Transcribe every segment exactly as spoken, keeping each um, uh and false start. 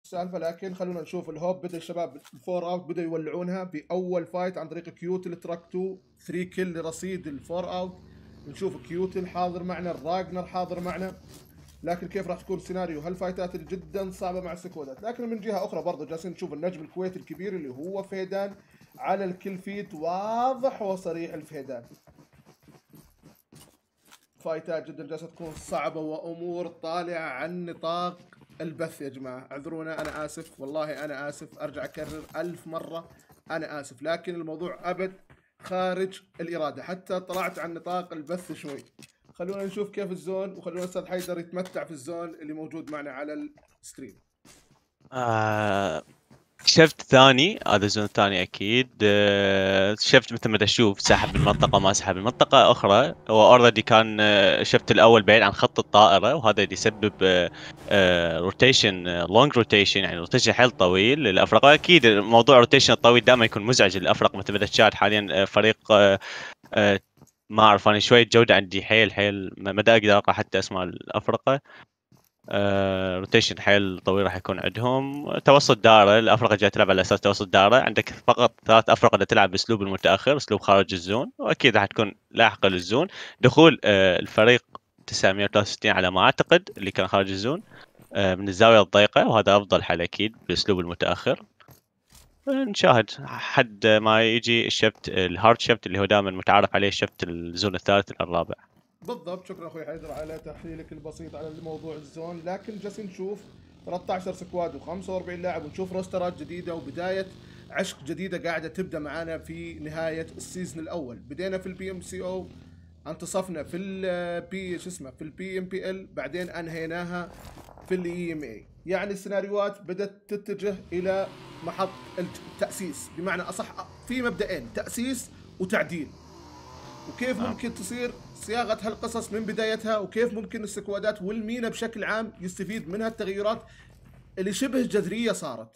السالفه. لكن خلونا نشوف الهوب بدا الشباب الفور اوت بدأوا يولعونها باول فايت عن طريق كيوتل تراك اتنين ثلاثة كل لرصيد الفور اوت. نشوف كيوتل حاضر معنا، الراجنر حاضر معنا، لكن كيف راح تكون سيناريو هالفايتات اللي جدا صعبه مع السكوادات. لكن من جهه اخرى برضه جالسين نشوف النجم الكويتي الكبير اللي هو فيدان على الكل فيت، واضح وصريح الفيدان. فايتات جدا جالسه تكون صعبه وامور طالعه عن نطاق البث يا جماعه. اعذرونا، انا اسف، والله انا اسف، ارجع اكرر الف مره انا اسف، لكن الموضوع ابد خارج الاراده، حتى طلعت عن نطاق البث شوي. خلونا نشوف كيف الزون، وخلونا استاذ حيدر يتمتع في الزون اللي موجود معنا على الستريم. آه شفت ثاني، هذا الزون الثاني اكيد. آه شفت مثل ما تشوف سحب المنطقه ما سحب المنطقه اخرى. هو اوريدي كان آه شفت الاول بعيد عن خط الطائره، وهذا اللي يسبب آه آه روتيشن، لونج روتيشن، يعني روتيشن حيل طويل للافرق. اكيد موضوع روتيشن الطويل دائما يكون مزعج للافرق. مثل ما تشاهد حاليا آه فريق آه آه ما اعرف انا، شويه جوده عندي حيل حيل ما اقدر اقرا حتى اسماء الافرقه. آه، روتيشن حيل طويل راح يكون عندهم. توسط دائره، الافرقه جايه تلعب على اساس توسط دائره. عندك فقط ثلاث افرقه اللي تلعب باسلوب المتاخر، اسلوب خارج الزون، واكيد راح تكون لاحقه للزون. دخول آه الفريق تسعمية وثلاثة وستين على ما اعتقد اللي كان خارج الزون آه من الزاويه الضيقه، وهذا افضل حل اكيد باسلوب المتاخر. نشاهد حد ما يجي الشفت الهارد شفت اللي هو دائما متعارف عليه، شفت الزون الثالث الرابع. بالضبط، شكرا اخوي حيدر على تحليلك البسيط على موضوع الزون. لكن جالسين نشوف ثلاثة عشر سكواد وخمسة وأربعين لاعب، ونشوف روسترات جديده وبدايه عشق جديده قاعده تبدا معانا في نهايه السيزون الاول. بدينا في البي ام سي او، انتصفنا في البي شو اسمه في البي ام بي ال، بعدين انهيناها في الاي ام اي. يعني السيناريوهات بدات تتجه الى محط التاسيس، بمعنى اصح في مبدئين، تاسيس وتعديل. وكيف ممكن تصير صياغه هالقصص من بدايتها، وكيف ممكن السكوادات والمينا بشكل عام يستفيد من هالتغيرات اللي شبه جذريه صارت.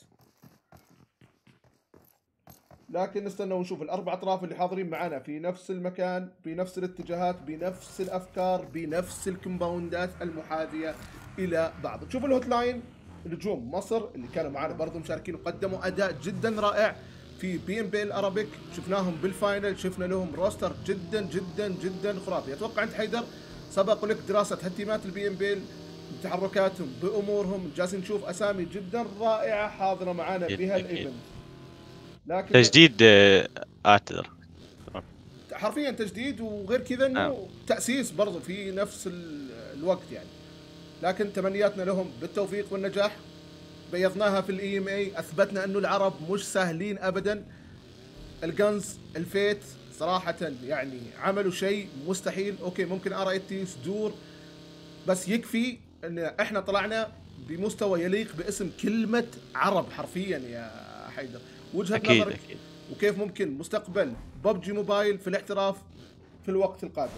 لكن نستنى ونشوف الاربع اطراف اللي حاضرين معنا في نفس المكان، بنفس الاتجاهات، بنفس الافكار، بنفس الكومباوندات المحاذيه الى بعض. تشوف الهوت لاين نجوم مصر اللي كانوا معنا برضو مشاركين وقدموا اداء جدا رائع في بي ام بي الارابيك، شفناهم بالفاينل، شفنا لهم روستر جدا جدا جدا خرافي. اتوقع انت حيدر سبق لك دراسه هالتيمات البي ام بي بتحركاتهم بامورهم، جالسين نشوف اسامي جدا رائعه حاضره معنا بهالايفنت. لكن تجديد اعتذر حرفيا تجديد، وغير كذا انه آه. تاسيس برضه في نفس الوقت يعني. لكن تمنياتنا لهم بالتوفيق والنجاح. بيضناها في الاي ام اي، اثبتنا انه العرب مش سهلين ابدا. الجنز الفيت صراحه يعني عملوا شيء مستحيل. اوكي ممكن ار اي تي صدور، بس يكفي ان احنا طلعنا بمستوى يليق باسم كلمه عرب حرفيا يا حيدر. وجهه أكيد نظرك أكيد. وكيف ممكن مستقبل ببجي موبايل في الاحتراف في الوقت القادم؟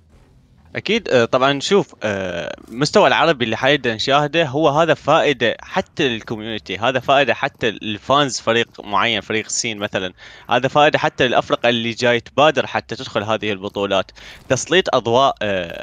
اكيد طبعا. شوف مستوى العربي اللي حيبدا نشاهده هو هذا فائده حتى للكوميونتي، هذا فائده حتى للفانز فريق معين، فريق الصين مثلا، هذا فائده حتى للافرقه اللي جاي تبادر حتى تدخل هذه البطولات. تسليط اضواء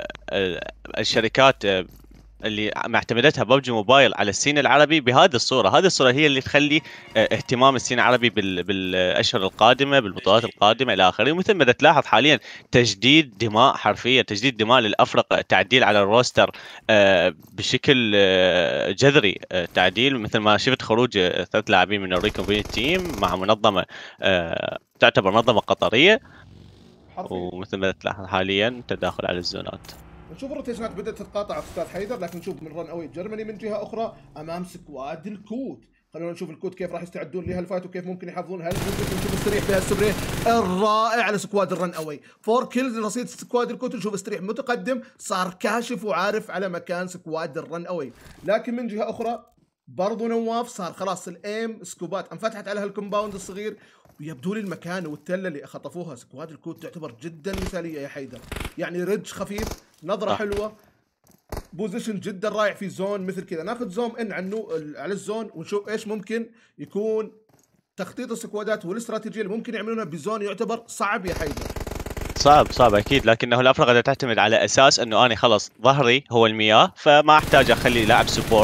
الشركات اللي معتمدتها ببجي موبايل على السين العربي بهذه الصوره، هذه الصوره هي اللي تخلي اهتمام السين العربي بالاشهر القادمه، بالبطولات القادمه الى اخره. ومثل ما تلاحظ حاليا تجديد دماء، حرفيا تجديد دماء للافرقه، تعديل على الروستر بشكل جذري، تعديل مثل ما شفت خروج ثلاث لاعبين من الريكون تيم مع منظمه تعتبر منظمه قطريه حرفيا. ومثل ما تلاحظ حاليا تداخل على الزونات. نشوف الروتيشنات بدات تتقاطع استاذ حيدر، لكن نشوف من رن اوي جرماني من جهه اخرى امام سكواد الكوت. خلونا نشوف الكوت كيف راح يستعدون لهالفايت وكيف ممكن يحافظون هالبوزيشن. نشوف استريح بهالسبريه الرائع على سكواد الرن اوي، فور كيلز لرصيد سكواد الكوت. نشوف استريح متقدم، صار كاشف وعارف على مكان سكواد الرن اوي. لكن من جهه اخرى برضو نواف صار خلاص الايم سكوبات انفتحت على هالكومباوند الصغير، ويبدو لي المكان والتله اللي خطفوها سكواد الكوت تعتبر جدا مثاليه يا حيدر. يعني ريدج خفيف، نظره حلوه، بوزيشن جدا رائع في زون مثل كذا. ناخذ زوم ان عنه على الزون ونشوف ايش ممكن يكون تخطيط السكوادات والاستراتيجيه اللي ممكن يعملونها بزون يعتبر صعب يا حيدر. صعب صعب اكيد، لكنه الافرقه تعتمد على اساس انه انا خلص ظهري هو المياه، فما احتاج اخلي لاعب سبورت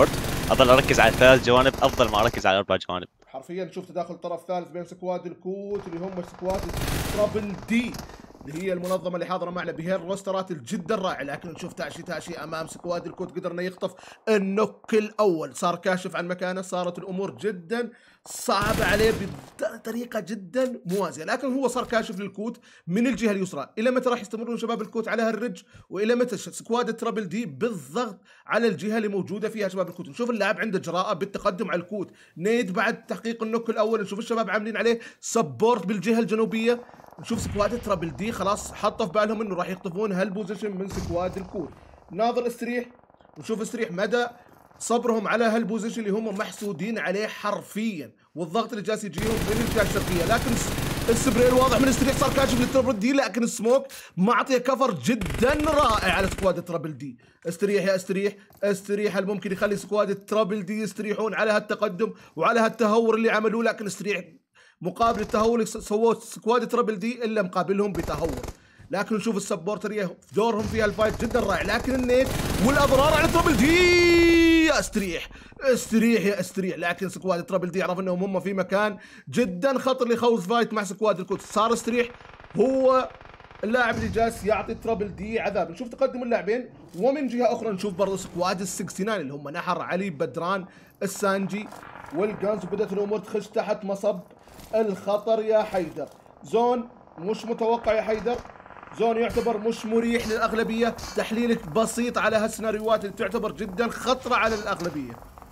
اظل اركز على ثلاث جوانب افضل ما اركز على اربع جوانب. حرفيا نشوف تداخل طرف ثالث بين سكواد الكوت اللي هم سكواد ترابل دي اللي هي المنظمه اللي حاضره معنا بهالروسترات الجدا رائع، لكن نشوف تاشي تاشي امام سكواد الكوت قدر انه يخطف النوك الاول، صار كاشف عن مكانه، صارت الامور جدا صعبه عليه بطريقه جدا موازيه، لكن هو صار كاشف للكوت من الجهه اليسرى. الى متى راح يستمرون شباب الكوت على هالرج؟ والى متى سكواد الترابل دي بالضغط على الجهه اللي موجوده فيها شباب الكوت؟ نشوف اللاعب عنده جراءه بالتقدم على الكوت، نيد بعد تحقيق النوك الاول، نشوف الشباب عاملين عليه سبورت بالجهه الجنوبيه. نشوف سكواد الترابل دي خلاص حطوا في بالهم انه راح يخطفون هالبوزيشن من سكواد الكوت. ناظر استريح، نشوف استريح مدى صبرهم على هالبوزيشن اللي هم محسودين عليه حرفيا، والضغط اللي جالس يجيهم من الجهه الشرقيه، لكن السبري الواضح من استريح صار كاشف للترابل دي، لكن السموك معطيه كفر جدا رائع على سكواد الترابل دي. استريح يا استريح، استريح هل ممكن يخلي سكواد الترابل دي يستريحون على هالتقدم وعلى هالتهور اللي عملوه؟ لكن استريح مقابل التهور اللي سووه سكواد ترابل دي الا مقابلهم بتهور. لكن نشوف السبورتريه دورهم في الفايت جدا رائع، لكن النيت والاضرار على ترابل دي. يا استريح استريح يا استريح، لكن سكواد ترابل دي يعرف انهم هم في مكان جدا خطر لخوض فايت مع سكواد الكوت. صار استريح هو اللاعب اللي جالس يعطي ترابل دي عذاب. نشوف تقدم اللاعبين، ومن جهه اخرى نشوف برضه سكواد ال تسعة وستين اللي هم نحر علي بدران السانجي والجانز، وبدات الامور تخش تحت مصب الخطر يا حيدر. زون مش متوقع يا حيدر، زون يعتبر مش مريح للاغلبيه، تحليلك بسيط على هالسيناريوهات اللي تعتبر جدا خطره على الاغلبيه.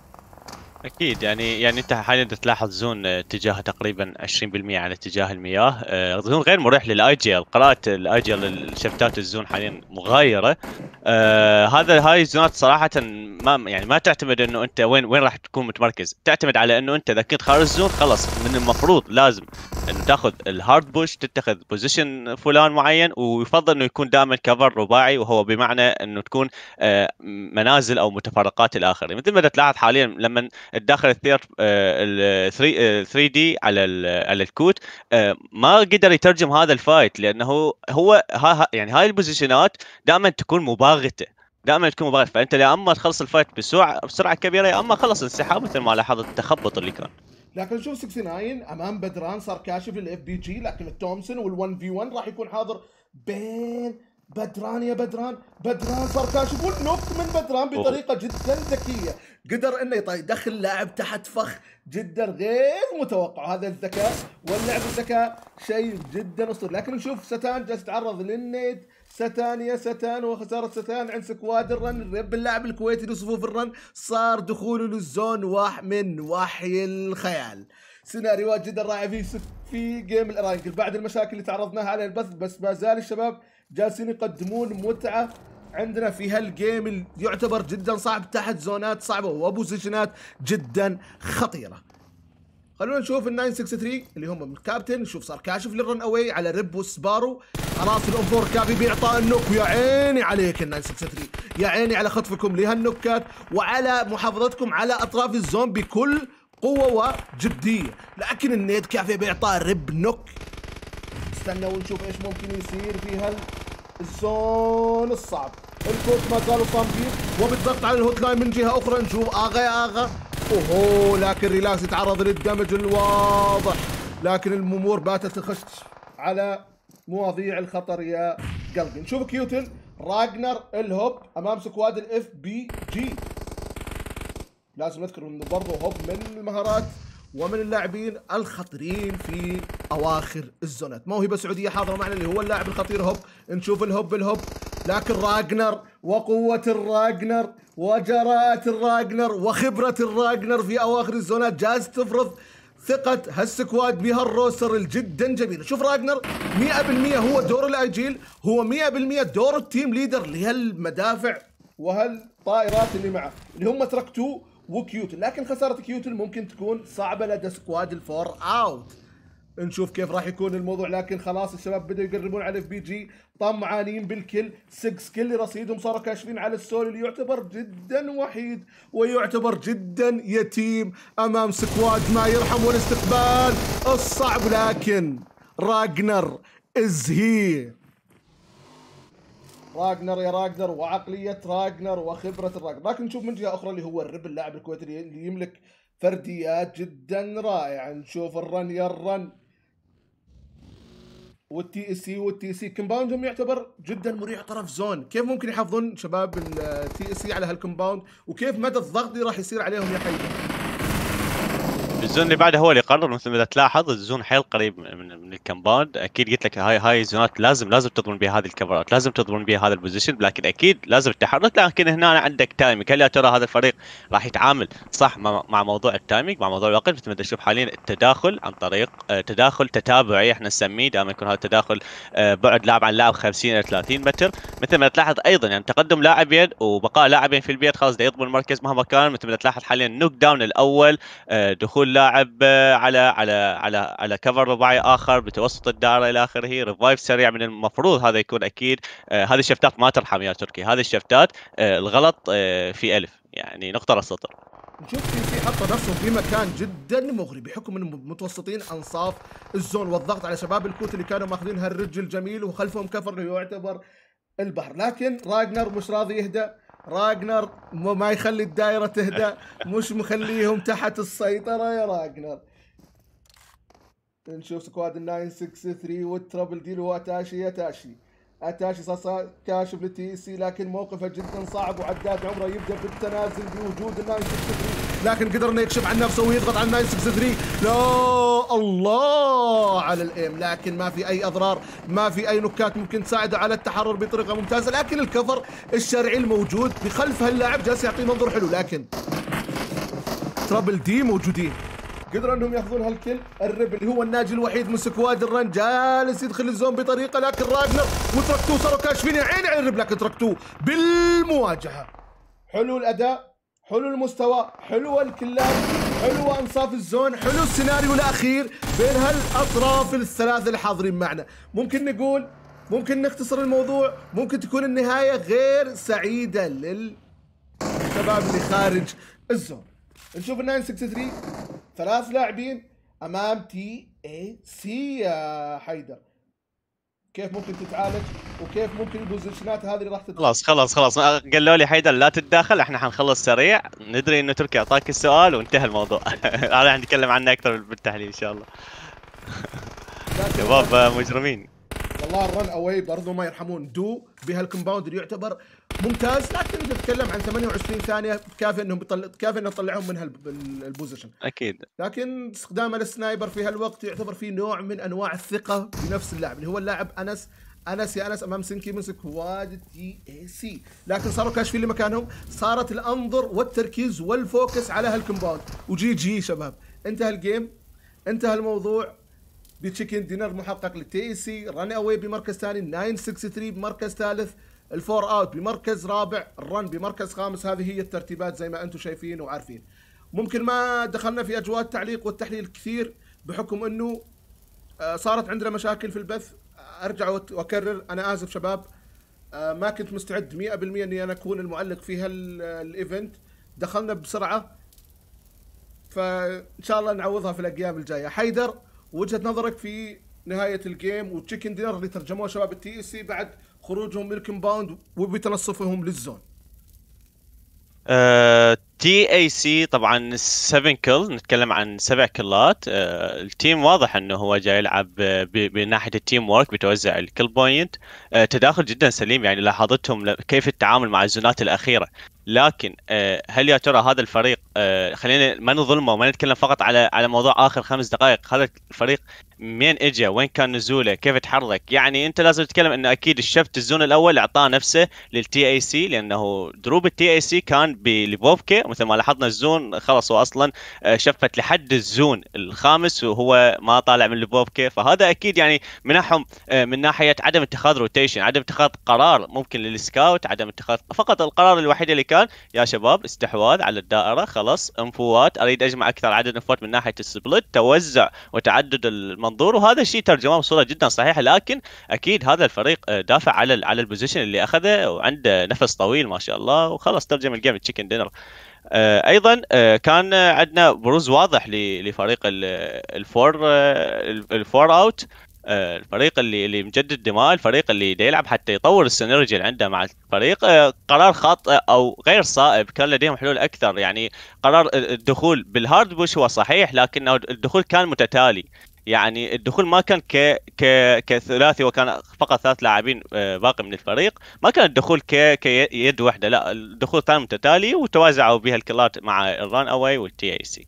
اكيد يعني يعني انت حاليا تلاحظ زون اتجاهه تقريبا عشرين بالمئة على اتجاه المياه، آه زون غير مريح للاي جي ال، قراءه الاي جي ال شفتات الزون حاليا مغايره. آه هذا هاي الزونات صراحه ما يعني ما تعتمد انه انت وين وين راح تكون متمركز، تعتمد على انه انت اذا كنت خارج الزون خلص من المفروض لازم انه تاخذ الهارد بوش، تتخذ بوزيشن فلان معين، ويفضل انه يكون دائما كفر رباعي، وهو بمعنى انه تكون آه منازل او متفرقات الاخرين. مثل ما تلاحظ حاليا لما الداخل الثير ال ثري دي على على الكوت ما قدر يترجم هذا الفايت، لانه هو ها يعني هاي البوزيشنات دائما تكون مباغته، دائما تكون مباغته، فانت يا اما تخلص الفايت بسرعه بسرعه كبيره، يا اما خلص انسحاب مثل ما لاحظت التخبط اللي كان. لكن نشوف تسعة وستين امام بدران صار كاشف للاف بي جي، لكن التومسون وال1 في واحد راح يكون حاضر بين بدران يا بدران. بدران صار كاشف والنوك من بدران بطريقه جدا ذكيه، قدر انه يدخل لاعب تحت فخ جدا غير متوقع. هذا الذكاء واللعب الذكاء شيء جدا اسطوري. لكن نشوف ستان جالس يتعرض للنيد، ستان يا ستان وخساره ستان عند سكواد الرن. الرب اللاعب الكويتي لصفوف الرن صار دخوله للزون واح من وحي الخيال. سيناريوهات جدا رائعه في في جيم الارانكل بعد المشاكل اللي تعرضناها على البث، بس ما زال الشباب جالسين يقدمون متعه عندنا في هالجيم اللي يعتبر جدا صعب تحت زونات صعبه وبوزيشنات جدا خطيره. خلونا نشوف ال تسعة ستة ثلاثة اللي هم من الكابتن. نشوف صار كاشف للرن اوي على ريب والسبارو، خلاص الانفور كافي باعطاء النوك. ويا عيني عليك ال تسعة ستة ثلاثة، يا عيني على خطفكم لهالنوكات وعلى محافظتكم على اطراف الزون بكل قوه وجديه. لكن النيد كافي باعطاء ريب نوك. استنى ونشوف ايش ممكن يصير في هالزون الصعب. الكوت ما زالوا صامدين وبالضغط على الهوت لاين من جهه اخرى. نشوف اغا يا اغا، اوهو لكن ريلاكس يتعرض للدمج الواضح، لكن الامور باتت تخش على مواضيع الخطر يا قلبي. نشوف كيوتن راجنر الهوب امام سكواد الاف بي جي. لازم نذكر انه برضه هوب من المهارات ومن اللاعبين الخطيرين في اواخر الزونات. موهبه سعوديه حاضره معنا اللي هو اللاعب الخطير هوب. نشوف الهوب الهوب، لكن راجنر وقوه الراجنر وجراءه الراجنر وخبره الراجنر في اواخر الزونات جالس تفرض ثقه هالسكواد بهالروستر الجدا جميل. شوف راجنر مئة بالمئة هو دور الايجيل، هو مئة بالمئة دور التيم ليدر لهالمدافع وهالطائرات اللي معه اللي هم تركتو وكيوتن. لكن خسارة كيوتن ممكن تكون صعبة لدى سكواد الفور اوت. نشوف كيف راح يكون الموضوع، لكن خلاص الشباب بدأوا يقربون على اف بي جي، طمعانين بالكل. ستة كل رصيدهم، صاروا كاشفين على السول اللي يعتبر جدا وحيد ويعتبر جدا يتيم امام سكواد ما يرحم والاستقبال الصعب. لكن راجنر از هير. راجنر يا راجنر وعقليه راجنر وخبره الراجنر. لكن نشوف من جهه اخرى اللي هو الرب اللاعب الكويتي اللي يملك فرديات جدا رائعه. نشوف الرن يا الرن والتي اس سي والتي اس سي كومباوندهم يعتبر جدا مريح طرف زون. كيف ممكن يحافظون شباب التي اس سي على هالكومباوند وكيف مدى الضغط اللي راح يصير عليهم يا حيدر؟ الزون اللي بعده هو اللي قرر. مثل ما تلاحظ الزون حيل قريب من من الكمباوند. اكيد قلت لك هاي هاي الزونات لازم لازم تضمن بها هذه الكفرات، لازم تضمن بها هذا البوزيشن، لكن اكيد لازم التحرك. لكن هنا عندك تايمينج. هل يا ترى هذا الفريق راح يتعامل صح مع, مع موضوع التايمينج، مع موضوع الوقت؟ مثل ما تشوف حاليا التداخل عن طريق آه تداخل تتابعي احنا نسميه، دائما يكون هذا التداخل آه بعد لاعب عن لاعب خمسين الى ثلاثين متر. مثل ما تلاحظ ايضا يعني تقدم لاعبين وبقاء لاعبين في البيت، خلاص دا يضمن المركز مهما كان. مثل ما تلاحظ حاليا نوك داون الاول، آه دخول لاعب آه على على على على كفر رباعي اخر بتوسط الدائره الى اخره، ريفايف سريع. من المفروض هذا يكون اكيد آه هذه الشفتات ما ترحم يا تركي، هذه الشفتات آه الغلط آه في الف، يعني نقطه على السطر. نشوف تي سي حط نفسهم في مكان جدا مغري بحكم انهم متوسطين انصاف الزون والضغط على شباب الكوت اللي كانوا ماخذين هالرج الجميل وخلفهم كفر اللي يعتبر البحر. لكن راجنر مش راضي يهدى، راجنر ما يخلي الدائره تهدى، مش مخليهم تحت السيطره يا راجنر. نشوف سكواد ال تسعة ستة ثلاثة والترابل ديل هو اتاشي. اتاشي اتاشي صار كاشف للتي سي، لكن موقفه جدا صعب وعداد عمره يبدا بالتنازل بوجود ال تسعة ستة ثلاثة. لكن قدر انه يكشف عن نفسه ويضغط على ال تسعة ستة ثلاثة. لا الله على الايم، لكن ما في اي اضرار، ما في اي نكات ممكن تساعده على التحرر بطريقه ممتازه. لكن الكفر الشرعي الموجود بخلف هاللاعب جالس يعطيه منظور حلو. لكن ترابل دي موجودين، قدروا انهم ياخذون هالكل. الرب اللي هو الناجي الوحيد من سكواد الرن جالس يدخل الزون بطريقه، لكن راجنر وتركتوه صاروا كاشفين عيني على الرب، لكن تركتوه بالمواجهه. حلو الاداء، حلو المستوى، حلو الكلات، حلو انصاف الزون، حلو السيناريو الاخير بين هالاطراف الثلاثه اللي حاضرين معنا. ممكن نقول، ممكن نختصر الموضوع، ممكن تكون النهايه غير سعيده للشباب اللي خارج الزون. نشوف ال تسعة ستة ثلاثة ثلاث لاعبين امام تي اي سي يا حيدر. كيف ممكن تتعالج وكيف ممكن البوزيشنات هذه اللي راح تدخل؟ خلاص خلاص خلاص قالوا لي حيدر لا تتداخل، احنا حنخلص سريع. ندري انه تركي اعطاك السؤال وانتهى الموضوع. هذا حنتكلم عنه اكثر بالتحليل ان شاء الله. شباب مجرمين والله. الرن اواي برضو ما يرحمون. دو بهالكومباوند اللي يعتبر ممتاز، لكن انت تتكلم عن ثمانية وعشرين ثانيه كافي انهم بيطلع، كافي انه نطلعهم من هالبوزيشن اكيد. لكن استخدام السنايبر في هالوقت يعتبر فيه نوع من انواع الثقه بنفس اللاعب اللي هو اللاعب انس. انس يا انس امام سنكي من سكواد تي اي سي، لكن صاروا كاشفين لمكانهم. صارت الانظر والتركيز والفوكس على هالكومباوند. وجي جي شباب، انتهى الجيم، انتهى الموضوع بتشيكن دينر محقق للتي اي سي. رن اواي بمركز ثاني، تسعة ستة ثلاثة بمركز ثالث، الفور اوت بمركز رابع، الرن بمركز خامس. هذه هي الترتيبات زي ما انتم شايفين وعارفين. ممكن ما دخلنا في اجواء التعليق والتحليل كثير بحكم انه صارت عندنا مشاكل في البث. ارجع واكرر، انا اسف شباب، ما كنت مستعد مئة بالمئة اني انا اكون المعلق في هالايفنت. دخلنا بسرعه، فان شاء الله نعوضها في الايام الجايه. حيدر، وجهة نظرك في نهاية الجيم وتشيكن دينر اللي ترجموه شباب التي اي سي بعد خروجهم من الكومباوند وبتنصفهم للزون؟ تي اي سي طبعا سبعة كل، نتكلم عن سبع كلات. uh, التيم واضح انه هو جاي يلعب بناحيه التيم وورك، بتوزع الكل بوينت. uh, تداخل جدا سليم، يعني لاحظتهم كيف التعامل مع الزونات الاخيره. لكن uh, هل يا ترى هذا الفريق، uh, خلينا ما نظلمه وما نتكلم فقط على على موضوع اخر خمس دقائق. هذا الفريق منين اجى، وين كان نزوله، كيف تحرك؟ يعني انت لازم تتكلم انه اكيد الشفت الزون الاول اعطاه نفسه للتي اي سي، لانه دروب التي اي سي كان بليبوفكي. مثل ما لاحظنا الزون خلص هو اصلا شفت لحد الزون الخامس وهو ما طالع من ليبوفكي. فهذا اكيد يعني منحهم من ناحيه عدم اتخاذ روتيشن، عدم اتخاذ قرار ممكن للسكاوت، عدم اتخاذ فقط القرار الوحيد اللي كان يا شباب استحواذ على الدائره، خلاص انفوات، اريد اجمع اكثر عدد انفوات من ناحيه السبلت، توزع وتعدد المنظور. وهذا الشيء ترجمه بصوره جدا صحيحه. لكن اكيد هذا الفريق دافع على على البوزيشن اللي اخذه وعنده نفس طويل ما شاء الله، وخلص ترجم الجيم تشيكن دينر. ايضا كان عندنا بروز واضح لفريق الفور الفور اوت. آه، الفريق اللي اللي مجدد دماء، الفريق اللي دا يلعب حتى يطور السينرجي اللي عنده مع الفريق. آه، قرار خاطئ او غير صائب، كان لديهم حلول اكثر. يعني قرار الدخول بالهارد بوش هو صحيح، لكنه الدخول كان متتالي. يعني الدخول ما كان ك ك كثلاثي وكان فقط ثلاث لاعبين آه، باقي من الفريق. ما كان الدخول ك كيد واحده، لا، الدخول كان متتالي وتوازعوا بها الكلات مع الران اواي والتي اي سي.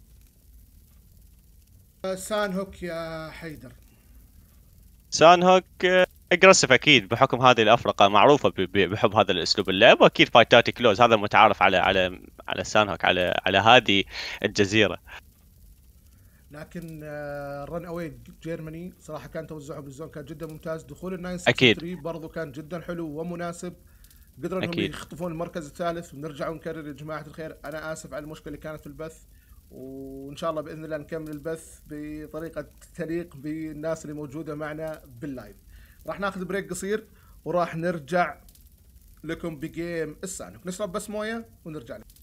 سان هوك يا حيدر. سان هوك اجريسيف اكيد، بحكم هذه الافرقه معروفه ب- ب- بحب هذا الاسلوب اللعب، واكيد فايتاتي كلوز هذا متعارف على على على سان هوك، على على هذه الجزيره. لكن الرن اواي جيرماني صراحه كان توزعهم بالزون كان جدا ممتاز. دخول ال اكيد. تسعة ثلاثة برضو كان جدا حلو ومناسب. قدروا انهم اكيد. يخطفون المركز الثالث. ونرجع ونكرر يا جماعه الخير، انا اسف على المشكله اللي كانت في البث، وان شاء الله باذن الله نكمل البث بطريقه تليق بالناس اللي موجوده معنا باللايف. راح ناخذ بريك قصير وراح نرجع لكم بجيم السانوك. نشرب بس مويه ونرجع لكم.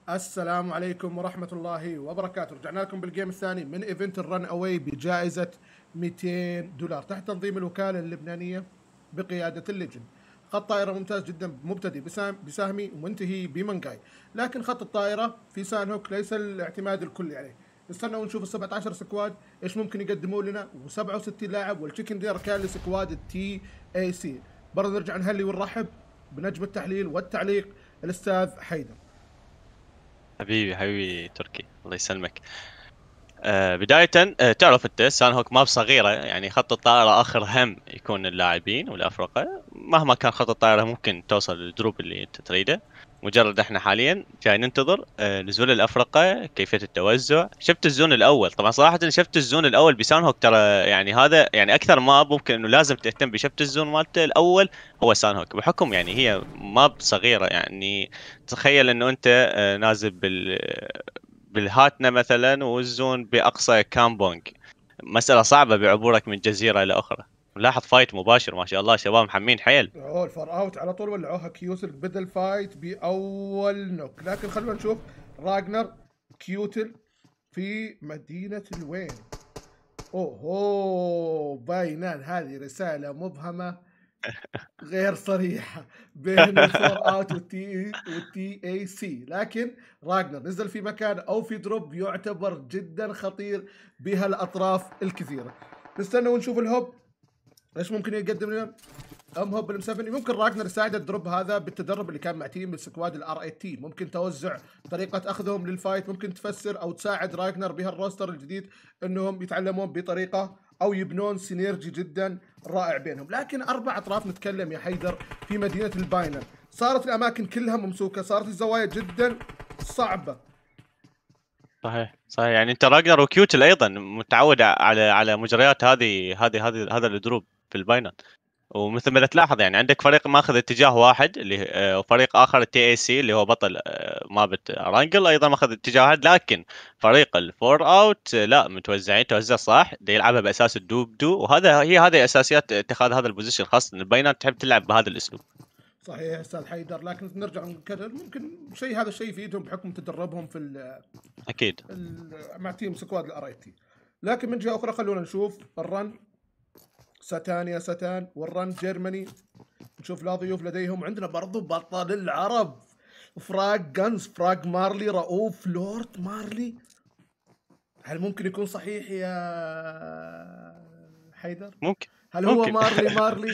السلام عليكم ورحمة الله وبركاته. رجعنا لكم بالجيم الثاني من ايفنت الرن اواي بجائزة مئتين دولار تحت تنظيم الوكالة اللبنانية بقيادة الليجن. خط طائرة ممتاز جدا، مبتدئ بسامي ومنتهي بمنقاي، لكن خط الطائرة في سان هوك ليس الاعتماد الكلي عليه. نستنى ونشوف ال سبعة عشر سكواد ايش ممكن يقدموا لنا، و67 لاعب والتشيكن دير كان لسكواد التي اي سي. برضه نرجع نهلي ونرحب بنجم التحليل والتعليق الاستاذ حيدر. حبيبي حبيبي تركي الله يسلمك. آه بداية آه تعرف انت سان هوك ماب صغيرة، يعني خط الطائرة اخر هم يكون اللاعبين والافرقة، مهما كان خط الطائرة ممكن توصل للدروب اللي انت تريده. مجرد احنا حاليا جاي ننتظر آه نزول الافرقة، كيفية التوزع. شفت الزون الاول، طبعا صراحة شفت الزون الاول بسان هوك، ترى يعني هذا يعني اكثر ماب ممكن انه لازم تهتم بشفت الزون مالته الاول هو سان هوك، بحكم يعني هي ماب صغيرة. يعني تخيل انه انت آه نازل بال بالهاتنا مثلا والزون باقصى كامبونج، مسألة صعبة بعبورك من جزيرة الى اخرى. لاحظ فايت مباشر ما شاء الله، شباب محمين حيل. اوه الفار اوت على طول ولعوها كيوتل بدل فايت باول نوك، لكن خلونا نشوف راجنر كيوتل في مدينة الوين. اوه باينان هذه رسالة مبهمة غير صريحة بين الفور اوت والتي والتي اي سي، لكن راجنر نزل في مكان او في دروب يعتبر جدا خطير بهالاطراف الكثيرة. نستنى ونشوف الهوب ايش ممكن يقدم لنا. ام هوب ام سبعة ممكن راجنر يساعد الدروب هذا بالتدرب اللي كان مع تيم السكواد الار ثمانية تي، ممكن توزع طريقه اخذهم للفايت، ممكن تفسر او تساعد راجنر بهالروستر الجديد انهم يتعلمون بطريقه او يبنون سينيرجي جدا رائع بينهم. لكن اربع اطراف نتكلم يا حيدر في مدينه الباينر، صارت الاماكن كلها ممسوكه، صارت الزوايا جدا صعبه. صحيح صحيح، يعني انت راجنر وكيوتل ايضا متعود على على مجريات هذه هذه هذه هذا الدروب في الباينات. ومثل ما تلاحظ يعني عندك فريق ماخذ اتجاه واحد اللي آه، وفريق اخر التي اي سي اللي هو بطل آه، مابت رانجل ايضا ماخذ اتجاهات، لكن فريق الفور اوت آه، لا متوزعين توزيع صح، دا يلعبها باساس الدوب دو، وهذا هي هذه اساسيات اتخاذ هذا البوزيشن، خاصه ان الباينات تحب تلعب بهذا الاسلوب. صحيح استاذ حيدر، لكن نرجع نكرر ممكن شيء هذا الشيء يفيدهم بحكم تدربهم في اكيد مع تيم سكواد الار اي تي. لكن من جهه اخرى خلونا نشوف الرن ستان يا ستان والرن جيرماني. نشوف لا ضيوف لديهم، عندنا برضو بطل العرب فراج جنز، فراج مارلي، رؤوف لورد مارلي. هل ممكن يكون صحيح يا حيدر؟ ممكن هل هو ممكن. مارلي مارلي؟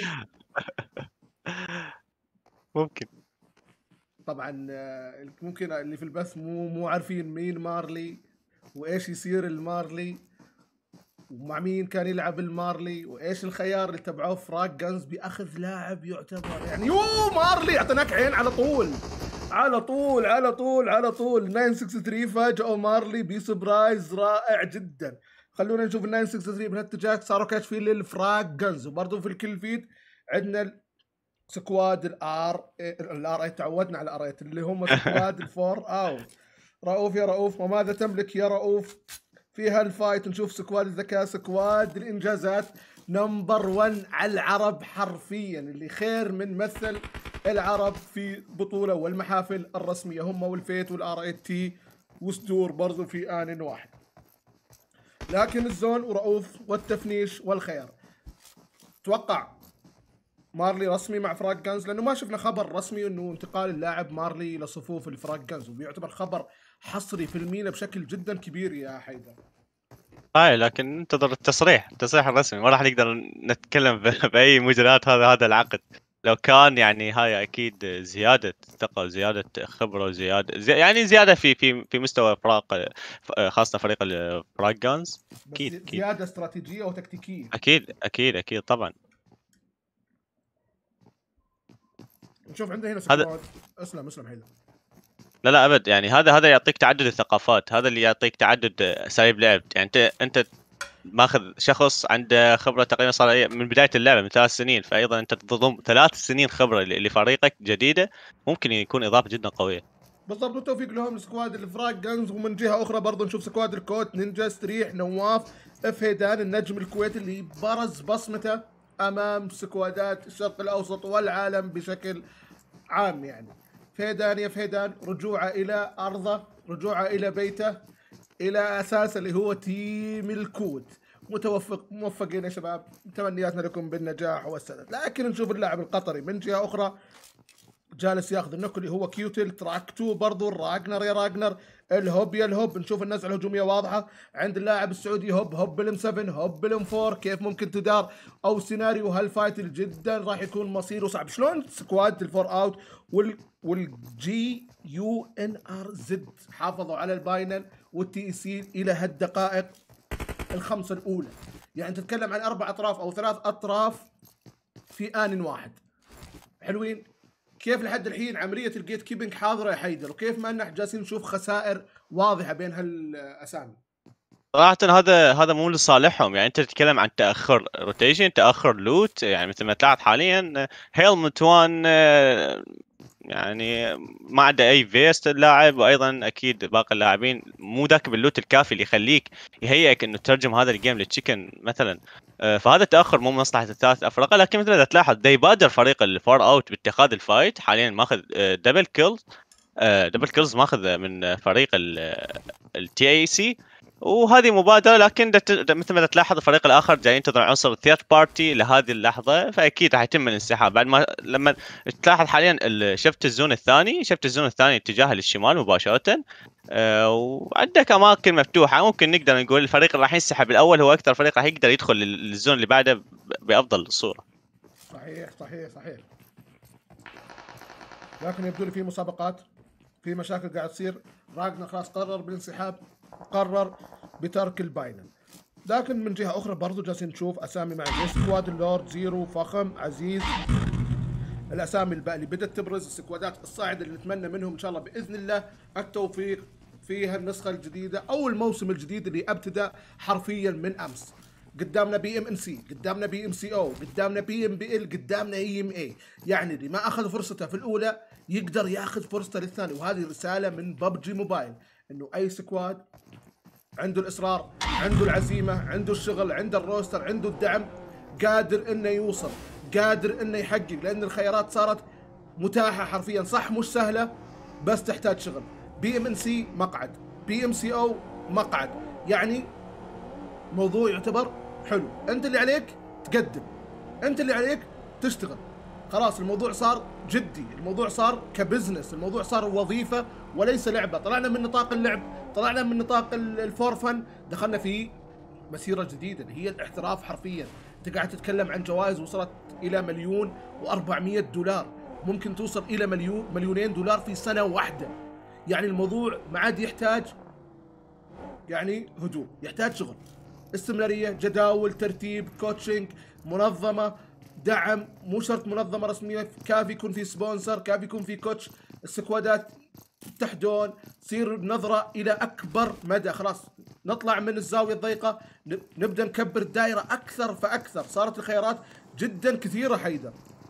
ممكن طبعا ممكن اللي في البث مو مو عارفين مين مارلي وايش يصير المارلي ومع مين كان يلعب المارلي وايش الخيار اللي تبعوه فراج جنز باخذ لاعب يعتبر يعني يو مارلي اعطيناك عين على طول على طول على طول على طول. تسعمية وستة وستين فاجأوا مارلي بسبرايز رائع جدا. خلونا نشوف ال تسعمية وستة وستين من هالاتجاه صاروا كاشفين للفراج جنز، وبرضه في الكل فيد عندنا سكواد الار الار اي، تعودنا على الار اللي هم سكواد الفور اوت. رؤوف يا رؤوف وماذا تملك يا رؤوف في هالفايت؟ نشوف سكواد الذكاء، سكواد الانجازات نمبر واحد على العرب حرفيا، اللي خير من مثل العرب في بطولة والمحافل الرسمية، هم والفيت والار اي تي وستور برضو في آن واحد. لكن الزون ورؤوف والتفنيش والخيار، توقع مارلي رسمي مع فراج جانز؟ لانه ما شفنا خبر رسمي انه انتقال اللاعب مارلي الى صفوف الفراج جانز، وبيعتبر خبر حصري في المينا بشكل جدا كبير يا حيدر. هاي لكن ننتظر التصريح التصريح الرسمي، ما راح نقدر نتكلم باي مجريات هذا هذا العقد. لو كان يعني هاي اكيد زياده ثقه وزياده خبره وزياده زي يعني زياده في في في مستوى فراق، خاصه فريق الفراج جانز. اكيد اكيد اكيد زياده استراتيجيه وتكتيكيه. اكيد اكيد اكيد طبعا. نشوف عندنا هنا سكواد. اسلم اسلم حيدر. لا لا ابد، يعني هذا هذا يعطيك تعدد الثقافات، هذا اللي يعطيك تعدد اساليب لعب. يعني انت انت ماخذ شخص عنده خبره تقريبا صار من بدايه اللعبه من ثلاث سنين، فايضا انت تضم ثلاث سنين خبره لفريقك جديده، ممكن يكون اضافه جدا قويه. بالضبط، بالتوفيق لهم سكواد الفراق جانز. ومن جهه اخرى برضه نشوف سكواد الكوت، نينجا، ستريح، نواف، اف هيدان النجم الكويتي اللي برز بصمته امام سكوادات الشرق الاوسط والعالم بشكل عام. يعني فيدان يا فيدان، رجوعه الى ارضه، رجوعه الى بيته، الى اساس اللي هو تيم الكود. متوفق موفقين يا شباب، تمنياتنا لكم بالنجاح والسداد. لكن نشوف اللاعب القطري من جهه اخرى جالس ياخذ النوك اللي هو كيوتل، تراك تو برضو، راجنر يا راجنر، الهوب يا الهوب. نشوف النزعه الهجوميه واضحه عند اللاعب السعودي، هوب هوب بالام سبعة، هوب بالام أربعة، كيف ممكن تدار او سيناريو هالفايت اللي جدا راح يكون مصيره صعب. شلون سكواد الفور اوت وال والجي يو ان ار زد حافظوا على الباينل والتي سي الى هالدقائق الخمسه الاولى. يعني تتكلم عن اربع اطراف او ثلاث اطراف في ان واحد. حلوين. كيف لحد الحين عمليه الجيت كيبنج حاضره يا حيدر، وكيف ما احنا جالسين نشوف خسائر واضحه بين هالاسامي. صراحة هذا هذا مو لصالحهم، يعني انت تتكلم عن تاخر روتيشن، تاخر لوت، يعني مثل ما تلاحظ حاليا هيلمت وان يعني ما عنده اي فيست اللاعب، وايضا اكيد باقي اللاعبين مو ذاك باللوت الكافي اللي يخليك يهيئك انه تترجم هذا الجيم للتشيكن مثلا. فهذا التاخر مو من مصلحه الثلاث افرقه، لكن مثل ما تلاحظ دا يبادر فريق الفار اوت باتخاذ الفايت. حاليا ماخذ دبل كيلز، دبل كيلز ماخذ من فريق التي اي سي، وهذه مبادره. لكن مثل ما تلاحظ الفريق الاخر جاي ينتظر عنصر الثيرد بارتي لهذه اللحظه، فاكيد راح يتم الانسحاب. بعد ما لما تلاحظ حاليا شفت الزون الثاني، شفت الزون الثاني اتجاه للشمال مباشره، أه وعندك اماكن مفتوحه. ممكن نقدر نقول الفريق اللي راح ينسحب الاول هو اكثر فريق راح يقدر يدخل للزون اللي بعده بافضل صوره. صحيح صحيح صحيح. لكن يبدو لي في مسابقات، في مشاكل قاعد تصير. راجنا خلاص قرر بالانسحاب، قرر بترك الباينل. لكن من جهه اخرى برضو جالسين نشوف اسامي مع سكواد اللورد، زيرو، فخم، عزيز، الاسامي اللي بدات تبرز، السكوادات الصاعده اللي نتمنى منهم ان شاء الله باذن الله التوفيق في هالنسخه الجديده او الموسم الجديد اللي ابتدى حرفيا من امس. قدامنا بي ام ان سي، قدامنا بي ام سي او، قدامنا بي ام بي ال، قدامنا اي ام اي. يعني اللي ما اخذ فرصته في الاولى يقدر ياخذ فرصته للثانيه. وهذه رساله من ببجي موبايل انه اي سكواد عنده الاصرار، عنده العزيمه، عنده الشغل، عنده الروستر، عنده الدعم، قادر انه يوصل، قادر انه يحقق. لان الخيارات صارت متاحه حرفيا، صح مش سهله بس تحتاج شغل. بي ام ان سي مقعد، بي ام سي او مقعد، يعني موضوع يعتبر حلو. انت اللي عليك تقدم، انت اللي عليك تشتغل. خلاص الموضوع صار جدي، الموضوع صار كبزنس، الموضوع صار وظيفه وليس لعبه. طلعنا من نطاق اللعب، طلعنا من نطاق الفور فن، دخلنا في مسيره جديده اللي هي الاحتراف حرفيا. انت قاعد تتكلم عن جوائز وصلت الى مليون وأربعمية دولار، ممكن توصل الى مليون مليونين دولار في سنه واحده. يعني الموضوع ما عاد يحتاج يعني هدوء، يحتاج شغل، استمراريه، جداول، ترتيب، كوتشنج، منظمه، دعم. مو شرط منظمه رسميه، كافي يكون في سبونسر، كافي يكون في كوتش. السكوادات تحدون، تصير نظره الى اكبر مدى. خلاص نطلع من الزاويه الضيقه، نبدا نكبر الدائره اكثر فاكثر. صارت الخيارات جدا كثيره حيدر.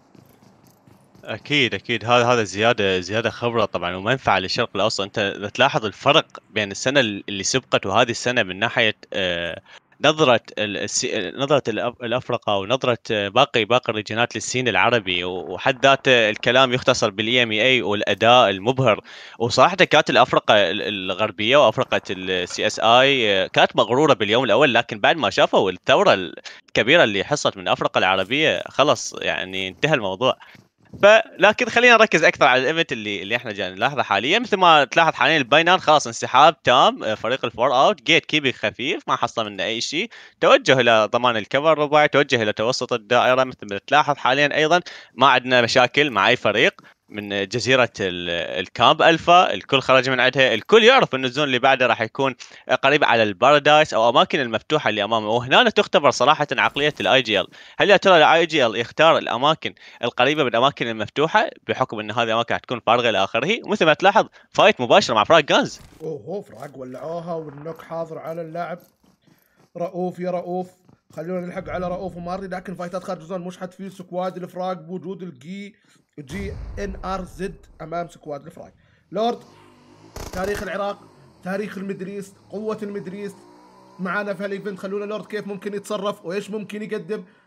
اكيد اكيد هذا هذا زياده زياده خبره طبعا ومنفعه للشرق الاوسط. انت تلاحظ الفرق بين السنه اللي سبقت وهذه السنه من ناحيه آه نظره نظره الافرقه ونظره باقي باقي الريجنات للسين العربي، وحد ذاته الكلام يختصر بالاي ام اي والاداء المبهر. وصراحه كانت الافرقه الغربيه وافرقه السي اس اي كانت مغروره باليوم الاول، لكن بعد ما شافوا الثوره الكبيره اللي حصلت من الافرقه العربيه خلص يعني انتهى الموضوع. فلكن خلينا نركز اكثر على الايفنت اللي اللي احنا جاي نلاحظه حاليا. مثل ما تلاحظ حاليا الباينان خلاص انسحاب تام، فريق الفور اوت جيت كيبنج خفيف ما حصل منه اي شيء، توجه الى ضمان الكفر الرباعي، توجه الى توسط الدائره. مثل ما تلاحظ حاليا ايضا ما عندنا مشاكل مع اي فريق من جزيره الكامب الفا، الكل خرج من عندها، الكل يعرف ان الزون اللي بعده راح يكون قريب على البارادايس او اماكن المفتوحه اللي امامه. وهنا تختبر صراحه عقليه الاي جي ال. هل يا ترى الاي جي ال يختار الاماكن القريبه من الاماكن المفتوحه بحكم ان هذه الاماكن حتكون فارغه الى اخره؟ ومثل ما تلاحظ فايت مباشر مع فراغ جانز. اوه فراغ ولعوها والنوك حاضر على اللاعب رؤوف. يا رؤوف خلونا نلحق على رؤوف وماري. لكن فايتات خارج الزون مش حتفيد سكواد الفراغ بوجود الجي جي ان ار زد امام سكواد الفراغ. لورد تاريخ العراق، تاريخ المدريس، قوه المدريس معانا في هالايفنت. خلونا لورد كيف ممكن يتصرف وايش ممكن يقدم.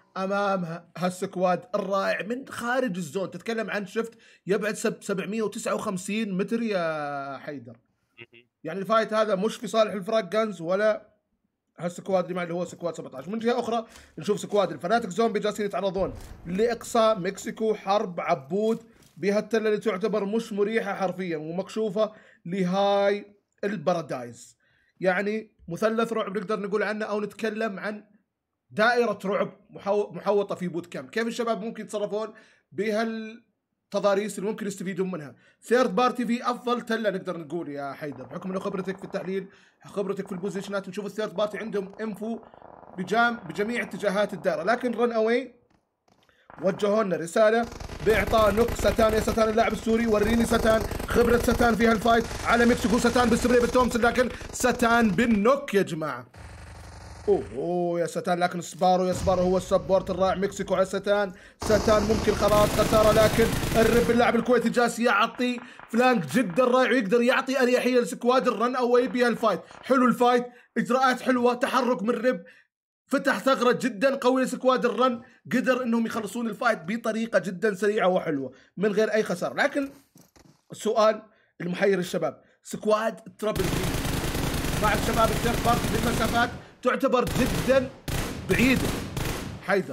امام هالسكواد الرائع من خارج الزون. تتكلم عن شفت يبعد سبعمية وتسعة وخمسين متر يا حيدر. يعني الفايت هذا مش في صالح الفراق جانز ولا هالسكواد اللي معي اللي هو سكواد سبعة عشر. من جهه اخرى نشوف سكواد الفناتك زومبي جالسين يتعرضون لاقصاء مكسيكو، حرب عبود بهالتله اللي تعتبر مش مريحه حرفيا ومكشوفه لهاي البارادايز. يعني مثلث رعب نقدر نقول عنه، او نتكلم عن دائره رعب محوطه في بوت كامب. كيف الشباب ممكن يتصرفون بهالتضاريس اللي ممكن يستفيدون منها؟ ثيرد بارتي في افضل تله نقدر نقول يا حيدر، بحكم انه خبرتك في التحليل، خبرتك في البوزيشنات. نشوف الثيرد بارتي عندهم انفو بجام بجميع اتجاهات الدائره. لكن رن اواي وجهوا لنا رساله باعطاء نوك ستان. يا ستان اللاعب السوري، وريني ستان، خبره ستان في هالفايت على مكسيكو. ستان بالسبري بالتومسون، لكن ستان بالنوك يا جماعه. اوه اوه يا ستان، لكن سبارو يا سبارو هو السبورت الرائع. مكسيكو على ستان. ستان ممكن خلاص خساره، لكن الرب اللاعب الكويتي جالس يعطي فلانك جدا رائع ويقدر يعطي اريحيه لسكواد الرن اواي بهالفايت. حلو الفايت، اجراءات حلوه، تحرك من الرب، فتح ثغره جدا قويه لسكواد الرن، قدر انهم يخلصون الفايت بطريقه جدا سريعه وحلوه من غير اي خساره. لكن السؤال المحير الشباب، سكواد ترابل بي مع الشباب الثيرد بارتي في المسافات تعتبر جدا بعيده. حيدر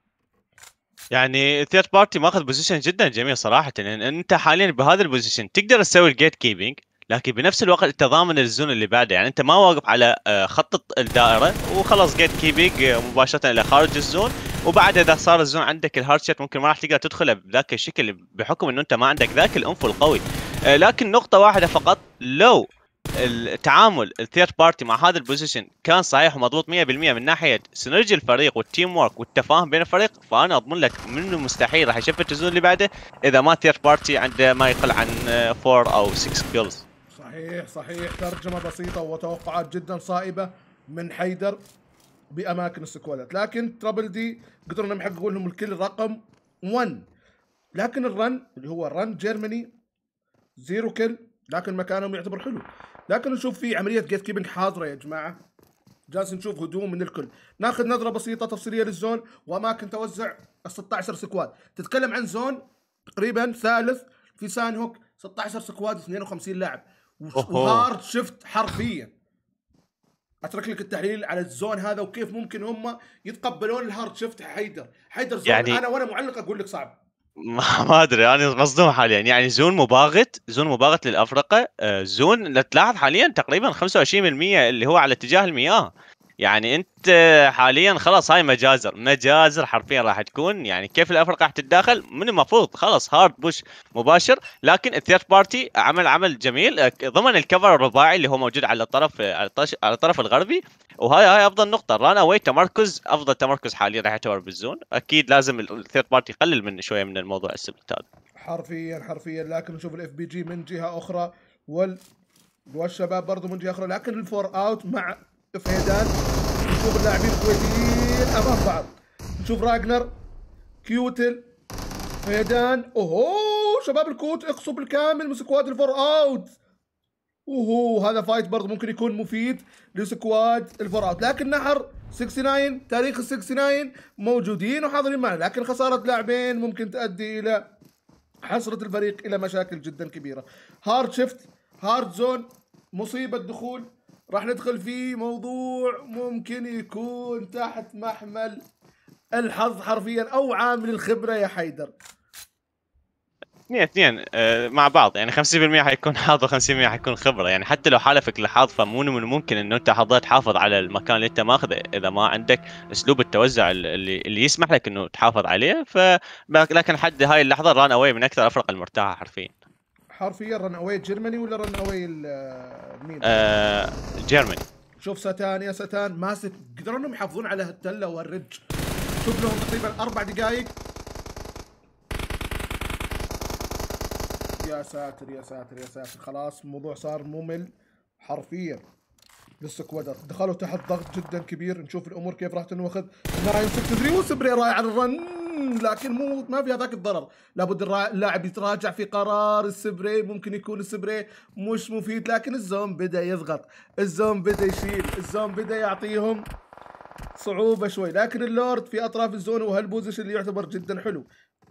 يعني الثيرد بارتي ماخذ بوزيشن جدا جميل صراحه، لان انت حاليا بهذا البوزيشن تقدر تسوي الجيت كيبنج، لكن بنفس الوقت انت ضامن الزون اللي بعده. يعني انت ما واقف على خط الدائره وخلاص جيت كيبنج مباشره الى خارج الزون، وبعد اذا صار الزون عندك الهارد شيت ممكن ما راح تقدر تدخله بذاك الشكل بحكم انه انت ما عندك ذاك الانفو القوي. لكن نقطه واحده فقط، لو التعامل الثيرد بارتي مع هذا البوزيشن كان صحيح ومضبوط مية بالمية من ناحيه سينرجي الفريق والتيم وورك والتفاهم بين الفريق، فانا اضمن لك منه مستحيل راح يشفت الزون اللي بعده اذا ما ثيرد بارتي عنده ما يقل عن أربعة او ستة كيلز. صحيح صحيح، ترجمه بسيطه وتوقعات جدا صائبه من حيدر باماكن السكوادات. لكن ترابل دي قدروا انهم يحققوا لهم الكل رقم واحد. لكن الرن اللي هو رن جيرماني زيرو كل، لكن مكانهم يعتبر حلو. لكن نشوف في عمليه جيت كيبنج حاضره يا جماعه، جالس نشوف هجوم من الكل. ناخذ نظره بسيطه تفصيليه للزون واماكن توزع ال ستة عشر سكواد. تتكلم عن زون تقريبا ثالث في سان هوك، ستة عشر سكواد اثنين وخمسين لاعب وهارد شفت حرفيا. اترك لك التحليل على الزون هذا وكيف ممكن هم يتقبلون الهارد شفت. حيدر حيدر زون يعني انا وانا معلق اقول لك صعب، ما ادري انا مصدوم حاليا. يعني زون مباغت، زون مباغت للافرقه، زون تلاحظ حاليا تقريبا خمسة وعشرين بالمية اللي هو على اتجاه المياه. يعني انت حاليا خلاص هاي مجازر مجازر حرفيا راح تكون. يعني كيف الافرقه راح تتداخل من المفروض خلاص هارد بوش مباشر. لكن الثيرد بارتي عمل عمل جميل ضمن الكفر الرباعي اللي هو موجود على الطرف على الطرف الغربي، وهاي هاي افضل نقطه. ران اواي تمركز، افضل تمركز حاليا راح يعتبر بالزون. اكيد لازم الثيرد بارتي يقلل من شويه من الموضوع السبت هذا حرفيا حرفيا. لكن نشوف الاف بي جي من جهه اخرى وال والشباب برضو من جهه اخرى. لكن الفور اوت مع فهيدان. نشوف اللاعبين الكويتيين امام بعض. نشوف راجنر، كيوتل، فهيدان. اوهو شباب الكوت اقصوا بالكامل من سكواد الفور اوت. اوهو هذا فايت برضه ممكن يكون مفيد لسكواد الفور اوت. لكن نحر تسعة وستين، تاريخ ال تسعة وستين موجودين وحاضرين معنا، لكن خساره لاعبين ممكن تؤدي الى حسره الفريق الى مشاكل جدا كبيره. هارد شيفت، هارد زون، مصيبه دخول، راح ندخل في موضوع ممكن يكون تحت محمل الحظ حرفيا او عامل الخبره يا حيدر. اثنين اثنين مع بعض، يعني خمسين بالمية حيكون حظ وخمسين بالمية حيكون خبره. يعني حتى لو حالفك الحظ فمو من الممكن انه انت حظيت تحافظ على المكان اللي انت ماخذه اذا ما عندك اسلوب التوزع اللي اللي يسمح لك انه تحافظ عليه. ف لكن لحد هاي اللحظه ران اواي من اكثر الافرق المرتاحه حرفيا. حرفيا رن اواي جيرماني ولا رن اواي مين؟ آه جيرماني. شوف ستان يا ستان ماسك، قدروا انهم يحافظون على هالتله والرج. شوف لهم تقريبا اربع دقائق. يا ساتر يا ساتر يا ساتر، خلاص الموضوع صار ممل حرفيا للسكوادات. دخلوا تحت ضغط جدا كبير. نشوف الامور كيف راح تنوخذ. ناين ستة ثلاثة وسبري رائع على الرن، لكن مو ما في هذاك الضرر. لابد اللاعب يتراجع في قرار السبري. ممكن يكون السبري مش مفيد، لكن الزوم بدا يضغط، الزوم بدا يشيل، الزوم بدا يعطيهم صعوبه شوي، لكن اللورد في اطراف الزون وهالبوزيشن اللي يعتبر جدا حلو.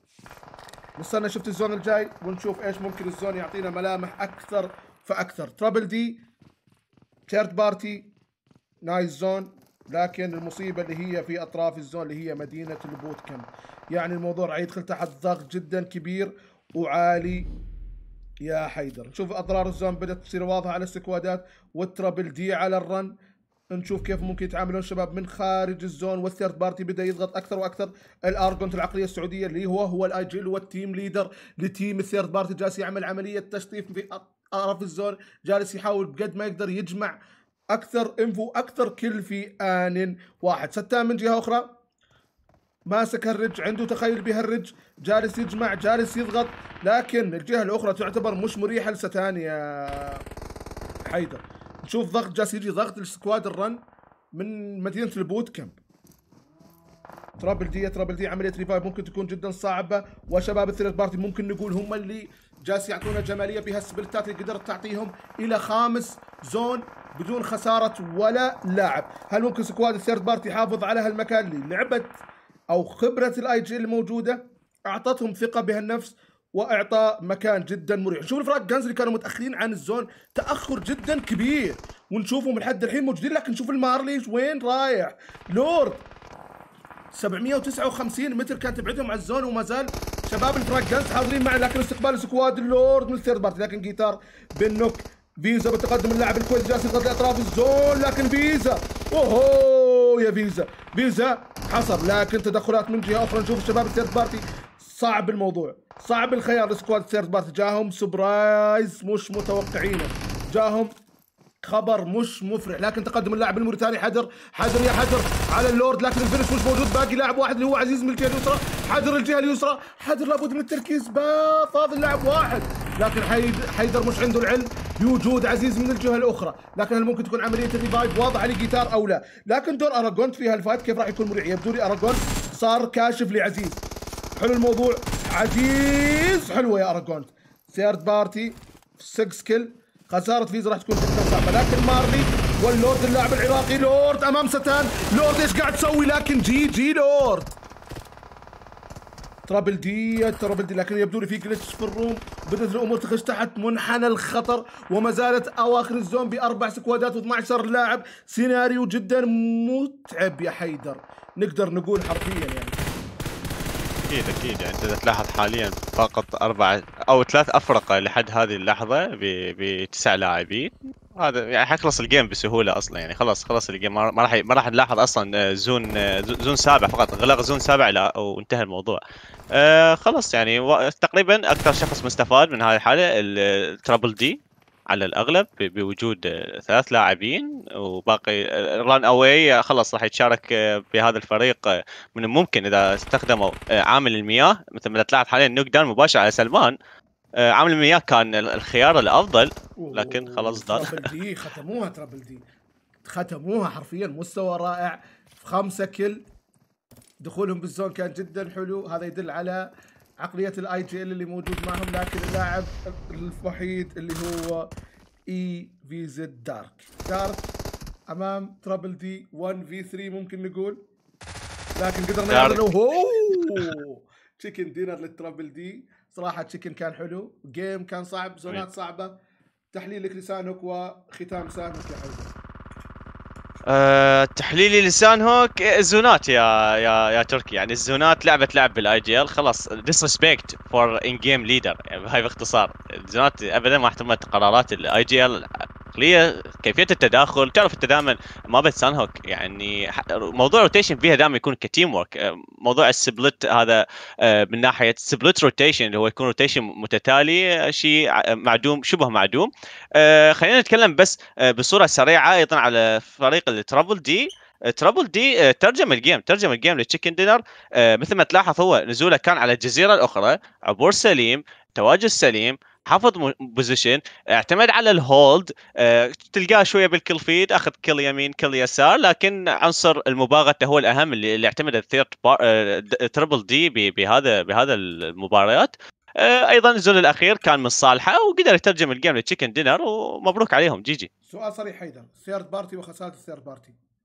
نستنى شفت الزون الجاي ونشوف ايش ممكن الزون يعطينا ملامح اكثر فاكثر. ترابل دي ثيرد بارتي نايس زون، لكن المصيبه اللي هي في اطراف الزون اللي هي مدينه البوت كامب. يعني الموضوع راح يدخل تحت ضغط جدا كبير وعالي يا حيدر. نشوف اضرار الزون بدات تصير واضحه على السكوادات، والترابل دي على الرن. نشوف كيف ممكن يتعاملون الشباب من خارج الزون، والثيرد بارتي بدا يضغط اكثر واكثر. الارجونت العقليه السعوديه اللي هو هو الاي جي اللي هو التيم ليدر لتيم الثيرد بارتي، جالس يعمل عمليه تشطيف في اطراف الزون، جالس يحاول بقد ما يقدر يجمع اكثر انفو اكثر كل في ان واحد. ستان من جهه اخرى ماسك هالرج، عنده تخيل بهالرج، جالس يجمع جالس يضغط، لكن الجهه الاخرى تعتبر مش مريحه لستان يا حيدر. نشوف ضغط جالس يجي ضغط السكواد الرن من مدينه البوت كامب. ترابل دي ترابل دي عمليه ريفايف ممكن تكون جدا صعبه، وشباب الثيرد بارتي ممكن نقول هم اللي جالس يعطونا جماليه بهالسبلتات اللي قدرت تعطيهم الى خامس زون بدون خساره ولا لاعب. هل ممكن سكواد الثيرد بارتي يحافظ على هالمكان اللي لعبت او خبره الاي جي الموجوده اعطتهم ثقه بهالنفس واعطاء مكان جدا مريح. نشوف الفرق جانز اللي كانوا متاخرين عن الزون تاخر جدا كبير، ونشوفهم لحد الحين موجودين، لكن نشوف المارليز وين رايح. لورد سبعمئة وتسعة وخمسين متر كان تبعدهم على الزون، وما زال شباب الفرق جانز حاضرين معه، لكن استقبال سكواد اللورد من الثيرد بارتي. لكن جيتار بالنوك، فيزا بالتقدم، اللاعب الكويس جالس يضغط لاطراف الزون، لكن فيزا اوهو يا فيزا فيزا حصر، لكن تدخلات من جهه اخرى. نشوف الشباب الثيرد بارتي صعب الموضوع، صعب الخيار لسكواد الثيرد بارتي، جاهم سبرايز مش متوقعينه، جاهم خبر مش مفرح. لكن تقدم اللاعب الموريتاني حدر حدر يا حدر على اللورد، لكن الفينش مش موجود، باقي لاعب واحد اللي هو عزيز من الجهه اليسرى. حدر الجهه اليسرى، حدر لابد من التركيز، فاضل لاعب واحد، لكن حيدر مش عنده العلم بوجود عزيز من الجهه الاخرى. لكن هل ممكن تكون عمليه الريفايف واضحه لجيتار او لا؟ لكن دور اراجونت في هالفايت كيف راح يكون مريح؟ يبدو لي اراجونت صار كاشف لعزيز. حلو الموضوع، عزيز حلوه يا اراجونت. ثيرد بارتي ستة كيل، خسارة فيزا راح تكون جدا صعبة، لكن مارلي واللورد اللاعب العراقي، لورد امام ستان. لورد ايش قاعد تسوي؟ لكن جي جي لورد. ترابل دي ترابل دي لكن يبدو لي في جلتش في الروم، بدات الامور تخش تحت منحنى الخطر، وما زالت اواخر الزون باربع سكوادات و12 لاعب. سيناريو جدا متعب يا حيدر، نقدر نقول حرفيا يعني. اكيد اكيد يعني انت تلاحظ حاليا فقط اربع او ثلاث افرقه لحد هذه اللحظه بتسع لاعبين، هذا يعني حيخلص الجيم بسهوله اصلا، يعني خلاص خلص الجيم، ما راح ما راح نلاحظ اصلا زون زون سابع، فقط غلق زون سابع لا وانتهى الموضوع. آه خلاص يعني تقريبا اكثر شخص مستفاد من هذه الحاله الترابل دي على الاغلب بوجود ثلاث لاعبين، وباقي ران اواي خلص راح يتشارك بهذا الفريق. من الممكن اذا استخدموا عامل المياه مثل ما تلاحظ حاليا نوك داون مباشر على سلمان، عامل المياه كان الخيار الافضل، لكن خلاص ضل. ترابل دي ختموها، ترابل دي ختموها حرفيا، مستوى رائع في خمسة كل. دخولهم بالزون كان جدا حلو، هذا يدل على عقلية الاي جي ال اللي موجود معهم. لكن اللاعب الوحيد اللي هو اي في زد دارك دارك امام ترابل دي واحد في ثلاثة ممكن نقول، لكن قدرنا نعمل اوه تشيكن دينر للترابل دي. صراحة تشيكن كان حلو، جيم كان صعب، زونات صعبة. تحليلك لسان هوك وختام سامك يا حبيبي. أه تحليلي لسان هوك الزونات يا يا يا تركي، يعني الزونات لعبه لعب بالاي جي ال، خلاص ديسريسبكت فور ان جيم ليدر، يعني هاي باختصار. الزونات ابدا ما احترمت قرارات الاي جي ال، عقليه كيفيه التداخل، تعرف انت دائما ما بس سان هوك، يعني موضوع روتيشن فيها دائما يكون كتيم ورك. موضوع السبلت هذا من ناحيه سبلت روتيشن اللي هو يكون روتيشن متتالي، شيء معدوم شبه معدوم. خلينا نتكلم بس بصوره سريعه ايضا على فريق الترابل دي. ترابل دي ترجم الجيم ترجم الجيم لتشيكن دينر. مثل ما تلاحظ هو نزوله كان على الجزيره الاخرى، عبور سليم، تواجد سليم، حافظ بوزيشن، اعتمد على الهولد، أه تلقاه شويه بالكل فيد، اخذ كل يمين كل يسار، لكن عنصر المباغته هو الاهم اللي, اللي اعتمد الثيرد أه تربل دي بهذا بهذا المباريات. أه ايضا الزون الاخير كان من صالحه، وقدر يترجم الجيم لتشيكن دينر، ومبروك عليهم جي جي. سؤال صريح حيدر، ثيرد بارتي وخساره الثيرد بارتي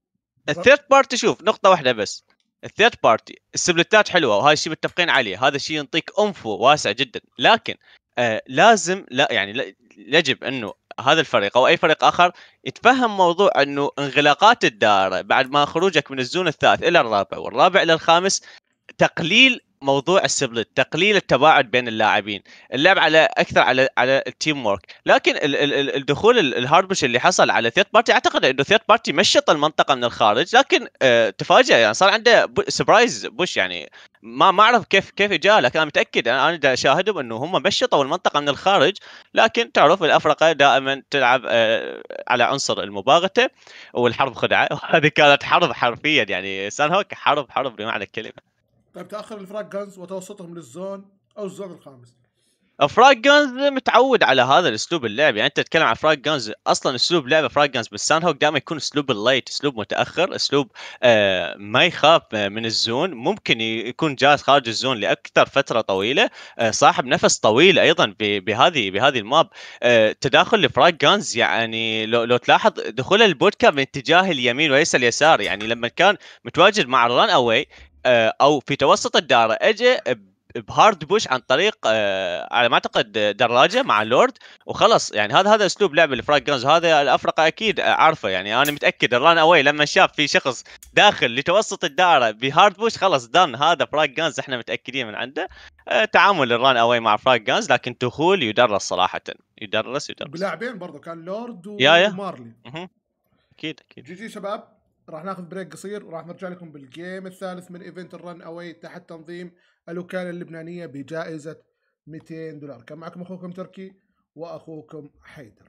الثيرد بارتي شوف نقطه واحده بس. الثيرد بارتي السبلتات حلوه وهذا الشيء متفقين عليه، هذا الشيء ينطيك انفو واسع جدا، لكن آه لازم لا يعني لا يجب انه هذا الفريق او اي فريق اخر يتفهم موضوع انه انغلاقات الدائره بعد ما خروجك من الزون الثالث الى الرابع والرابع الى الخامس، تقليل موضوع السبلت، تقليل التباعد بين اللاعبين، اللعب على اكثر على على التيم وورك. لكن ال ال الدخول الهارد بوش اللي حصل على ثيرد بارتي، اعتقد انه ثيرد بارتي مشط المنطقه من الخارج، لكن آه تفاجأ يعني صار عنده سبرايز بوش يعني. ما ما اعرف كيف كيف جاء، لكن انا متاكد انا انا اشاهدهم انه هم مشطوا المنطقه من الخارج. لكن تعرف الافرقه دائما تلعب آه على عنصر المباغته والحرب خدعه وهذه كانت حرب حرفيا يعني، سان هوك حرب حرب بمعنى الكلمه. طيب تاخر الفراغ جانز وتوسطهم للزون او الزون الخامس. فراج جانز متعود على هذا الاسلوب اللعب، يعني انت تتكلم عن فراج جانز اصلا اسلوب لعبه فراج جانز بالسان هوك دائما يكون اسلوب الليت، اسلوب متاخر، اسلوب آه ما يخاف من الزون، ممكن يكون جالس خارج الزون لاكثر فتره طويله، آه صاحب نفس طويل ايضا بهذه بهذه الماب. آه تداخل لفراج جانز يعني لو, لو تلاحظ دخول البودكا من اتجاه اليمين وليس اليسار، يعني لما كان متواجد مع الران اواي آه او في توسط الدائره اجى بهارد بوش عن طريق آه على ما اعتقد دراجه مع لورد وخلص. يعني هذا هذا اسلوب لعب الفراغ جانز، هذا الافرقه اكيد عارفه، يعني انا متاكد الران اواي لما شاف في شخص داخل لتوسط الدائره بهارد بوش خلص دان هذا فراغ جانز، احنا متاكدين من عنده. آه تعامل الران اواي مع فراغ جانز، لكن دخول يدرس صراحه، يدرس يدرس. بلاعبين برضو كان لورد يا يا ومارلي. مه. اكيد اكيد. جي جي شباب، راح ناخذ بريك قصير وراح نرجع لكم بالجيم الثالث من ايفنت الرن اواي تحت تنظيم الوكاله اللبنانيه بجائزه مئتين دولار. كان معكم اخوكم تركي واخوكم حيدر.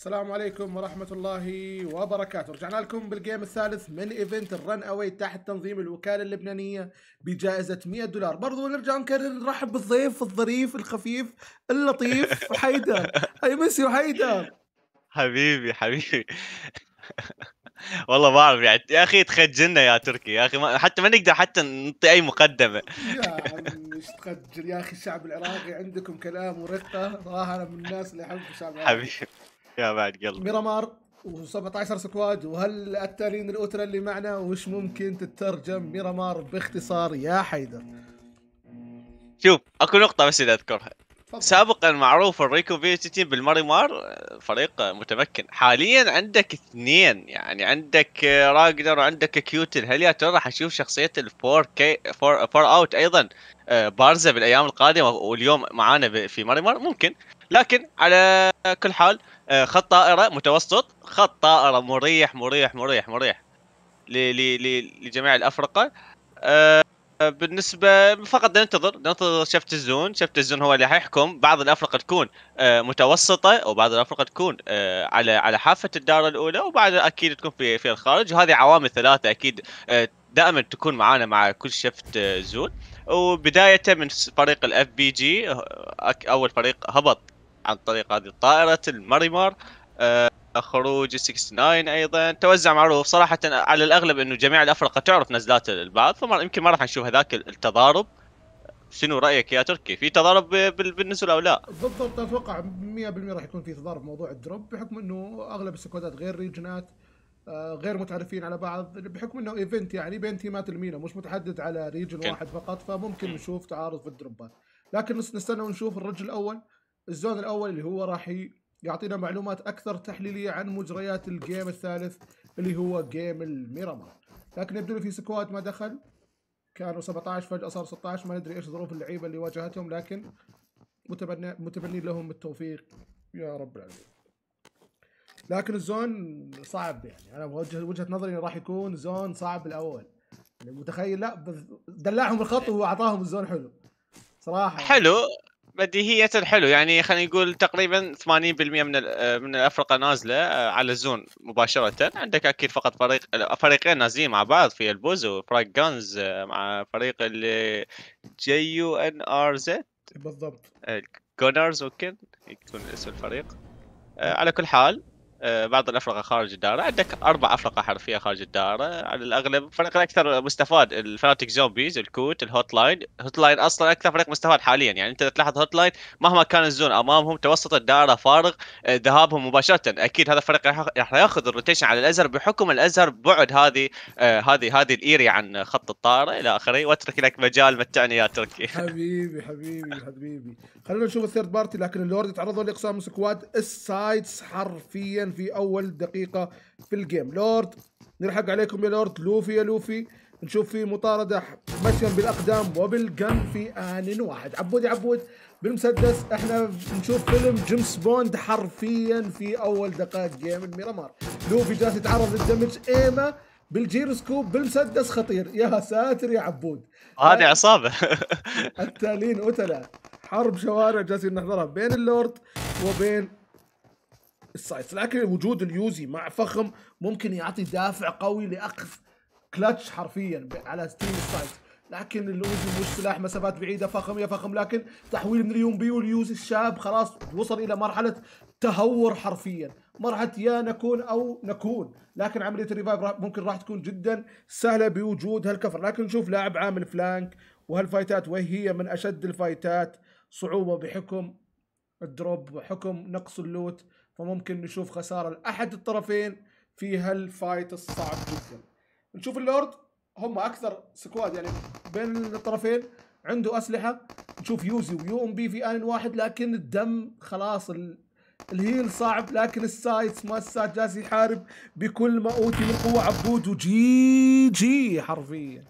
السلام عليكم ورحمة الله وبركاته. رجعنا لكم بالجيم الثالث من ايفنت الرن اوي تحت تنظيم الوكالة اللبنانية بجائزة مئة دولار. برضو نرجع نكرر نرحب بالضيف الظريف الخفيف اللطيف حيدر. هاي مسيو حيدر. حبيبي حبيبي. والله ما اعرف يعني يا اخي تخجلنا يا تركي يا اخي، ما حتى ما نقدر حتى نعطي اي مقدمه. يا عم ايش تخجل يا اخي، الشعب العراقي عندكم كلام ورقة صراحة. انا من الناس اللي يحب الشعب العراقي. حبيبي يا بعد قلبي. ميرامار و17 سكواد، وهل التالين الاوترا اللي معنا وش ممكن تترجم ميرامار باختصار يا حيدر؟ شوف اكو نقطه بس اللي اذكرها. تفضل. سابقا معروف الريكو في تيم بالماريمار فريق متمكن. حاليا عندك اثنين، يعني عندك راجنر وعندك كيوتل. هل يا ترى راح نشوف شخصيه الفور كي فور, فور اوت ايضا بارزه بالايام القادمه واليوم معانا في ماريمار؟ ممكن، لكن على كل حال خط طائره متوسط، خط طائره مريح مريح مريح مريح لجميع الافرقه. بالنسبه فقط ننتظر ننتظر شفت الزون. شفت الزون هو اللي حيحكم. بعض الافرقه تكون متوسطه وبعض الافرقه تكون على على حافه الدائره الاولى، وبعد اكيد تكون في في الخارج. وهذه عوامل ثلاثه اكيد دائما تكون معانا مع كل شفت زون. وبدايه من فريق الاف بي جي، اول فريق هبط عن طريق هذه الطائره الماريمار. خروج تسعة وستين ايضا توزع معروف صراحه. على الاغلب انه جميع الافرقه تعرف نزلات البعض، فيمكن ما راح نشوف هذاك التضارب. شنو رايك يا تركي، في تضارب بالنزول او لا؟ بالضبط، اتوقع مئة بالمئة راح يكون في تضارب موضوع الدروب، بحكم انه اغلب السكوادات غير ريجنات، آه غير متعرفين على بعض، بحكم انه ايفنت يعني بين تيمات المينا مش متحدد على ريجن كن. واحد فقط، فممكن نشوف تعارض في الدروبات. لكن نستنى ونشوف الرجل الاول، الزون الاول اللي هو راح يعطينا معلومات اكثر تحليليه عن مجريات الجيم الثالث اللي هو جيم الميرامار. لكن يبدو لي في سكواد ما دخل، كانوا سبعطعش فجاه صار ستطعش، ما ندري ايش ظروف اللعيبه اللي واجهتهم، لكن متبني متبنين لهم التوفيق يا رب العالمين. لكن الزون صعب، يعني انا وجهه وجهه نظري راح يكون زون صعب الاول. يعني متخيل، لا دلعهم الخط واعطاهم الزون حلو صراحه. حلو بديهية حلو، يعني خلينا نقول تقريبا ثمانين بالمئة من من الافرقه نازله على الزون مباشره. عندك اكيد فقط فريق فريقين نازلين مع بعض في البوز وفراغ جانز مع فريق اللي جيو ان ار زد بالضبط، جونرز ممكن يكون اسم الفريق. على كل حال بعض الافرقه خارج الدائره. عندك اربع افرقه حرفيه خارج الدائره على الاغلب. الفريق الاكثر مستفاد الفناتيك زومبيز، الكوت، الهوت لاين. الهوت لاين اصلا اكثر فريق مستفاد حاليا، يعني انت تلاحظ هوت لاين مهما كان الزون امامهم توسط الدائره فارغ، ذهابهم مباشره. اكيد هذا الفريق راح ياخذ الروتيشن على الازهر بحكم الازهر بعد هذه هذه هذه الاريا عن خط الطائره الى اخره. واترك لك مجال، متعني يا تركي. حبيبي حبيبي حبيبي. خلينا نشوف الثيرد بارتي. لكن اللورد تعرضوا لاقسام سكواد السايدز حرفيا في اول دقيقه في الجيم. لورد نلحق عليكم يا لورد. لوفي يا لوفي، نشوف في مطارده مشيا بالاقدام وبالجن في ان واحد. عبود يا عبود بالمسدس. احنا نشوف فيلم جيمس بوند حرفيا في اول دقائق جيم الميرامار. لوفي جالس يتعرض للدمج، ايما بالجيروسكوب بالمسدس خطير. يا ساتر يا عبود، هذه عصابه. التالين اوتلا، حرب شوارع جالسين نحضرها بين اللورد وبين السايتس. لكن وجود اليوزي مع فخم ممكن يعطي دافع قوي لاخذ كلتش حرفيا على تيم السايتس. لكن اليوزي مش سلاح مسافات بعيده. فخم يا فخم، لكن تحويل من اليوم بي واليوزي الشاب خلاص وصل الى مرحله تهور حرفيا، مرحله يا نكون او نكون. لكن عمليه الريفايف ممكن راح تكون جدا سهله بوجود هالكفر. لكن نشوف لاعب عامل فلانك، وهالفايتات وهي من اشد الفايتات صعوبه بحكم الدروب وحكم نقص اللوت، فممكن نشوف خساره لاحد الطرفين في هالفايت الصعب جدا. نشوف اللورد هم اكثر سكواد يعني بين الطرفين عنده اسلحه. نشوف يوزي ويو ام بي في ان واحد، لكن الدم خلاص الهيل صعب. لكن السايتس مؤسسات جالس يحارب بكل ما اوتي من قوه. عبود وجي جي حرفيا.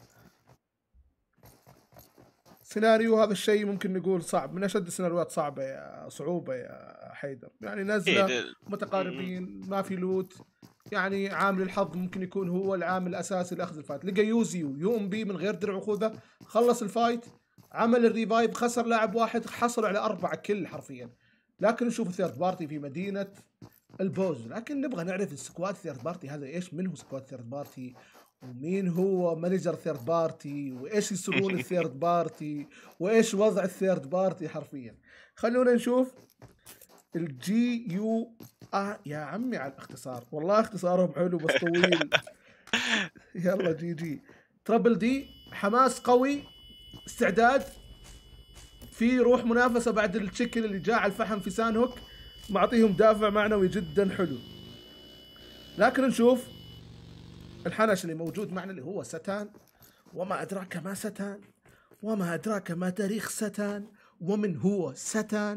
سيناريو هذا الشيء ممكن نقول صعب، من اشد السيناريوهات صعبه يا صعوبه يا حيدر. يعني نزله متقاربين، ما في لوت، يعني عامل الحظ ممكن يكون هو العامل الاساسي لاخذ الفايت. لقى يوزي ويو ام بي من غير درع وخوذه، خلص الفايت، عمل الريفايف، خسر لاعب واحد، حصلوا على اربعه كل حرفيا. لكن نشوف الثيرد بارتي في مدينه البوز، لكن نبغى نعرف السكواد ثيرد بارتي هذا ايش، من هو سكواد ثيرد بارتي، ومين هو مانجر ثيرد بارتي، وايش يسوون الثيرد بارتي، وايش وضع الثيرد بارتي حرفيا. خلونا نشوف الجي يو آه يا عمي على الاختصار، والله اختصارهم حلو بس طويل. يلا جي جي ترابل دي، حماس قوي، استعداد، في روح منافسه بعد التشيكن اللي جاء على الفحم في سان هوك، معطيهم دافع معنوي جدا حلو. لكن نشوف الحنش اللي موجود معنا اللي هو ستان، وما أدراك ما ستان، وما أدراك ما تاريخ ستان، ومن هو ستان،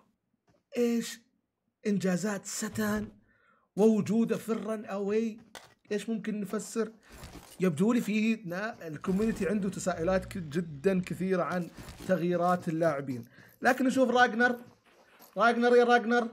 إيش إنجازات ستان، ووجوده في الرن أوي، إيش ممكن نفسر؟ يبدو لي في الكوميونتي عنده تساؤلات جدا كثيرة عن تغييرات اللاعبين. لكن نشوف راجنر، راجنر يا راجنر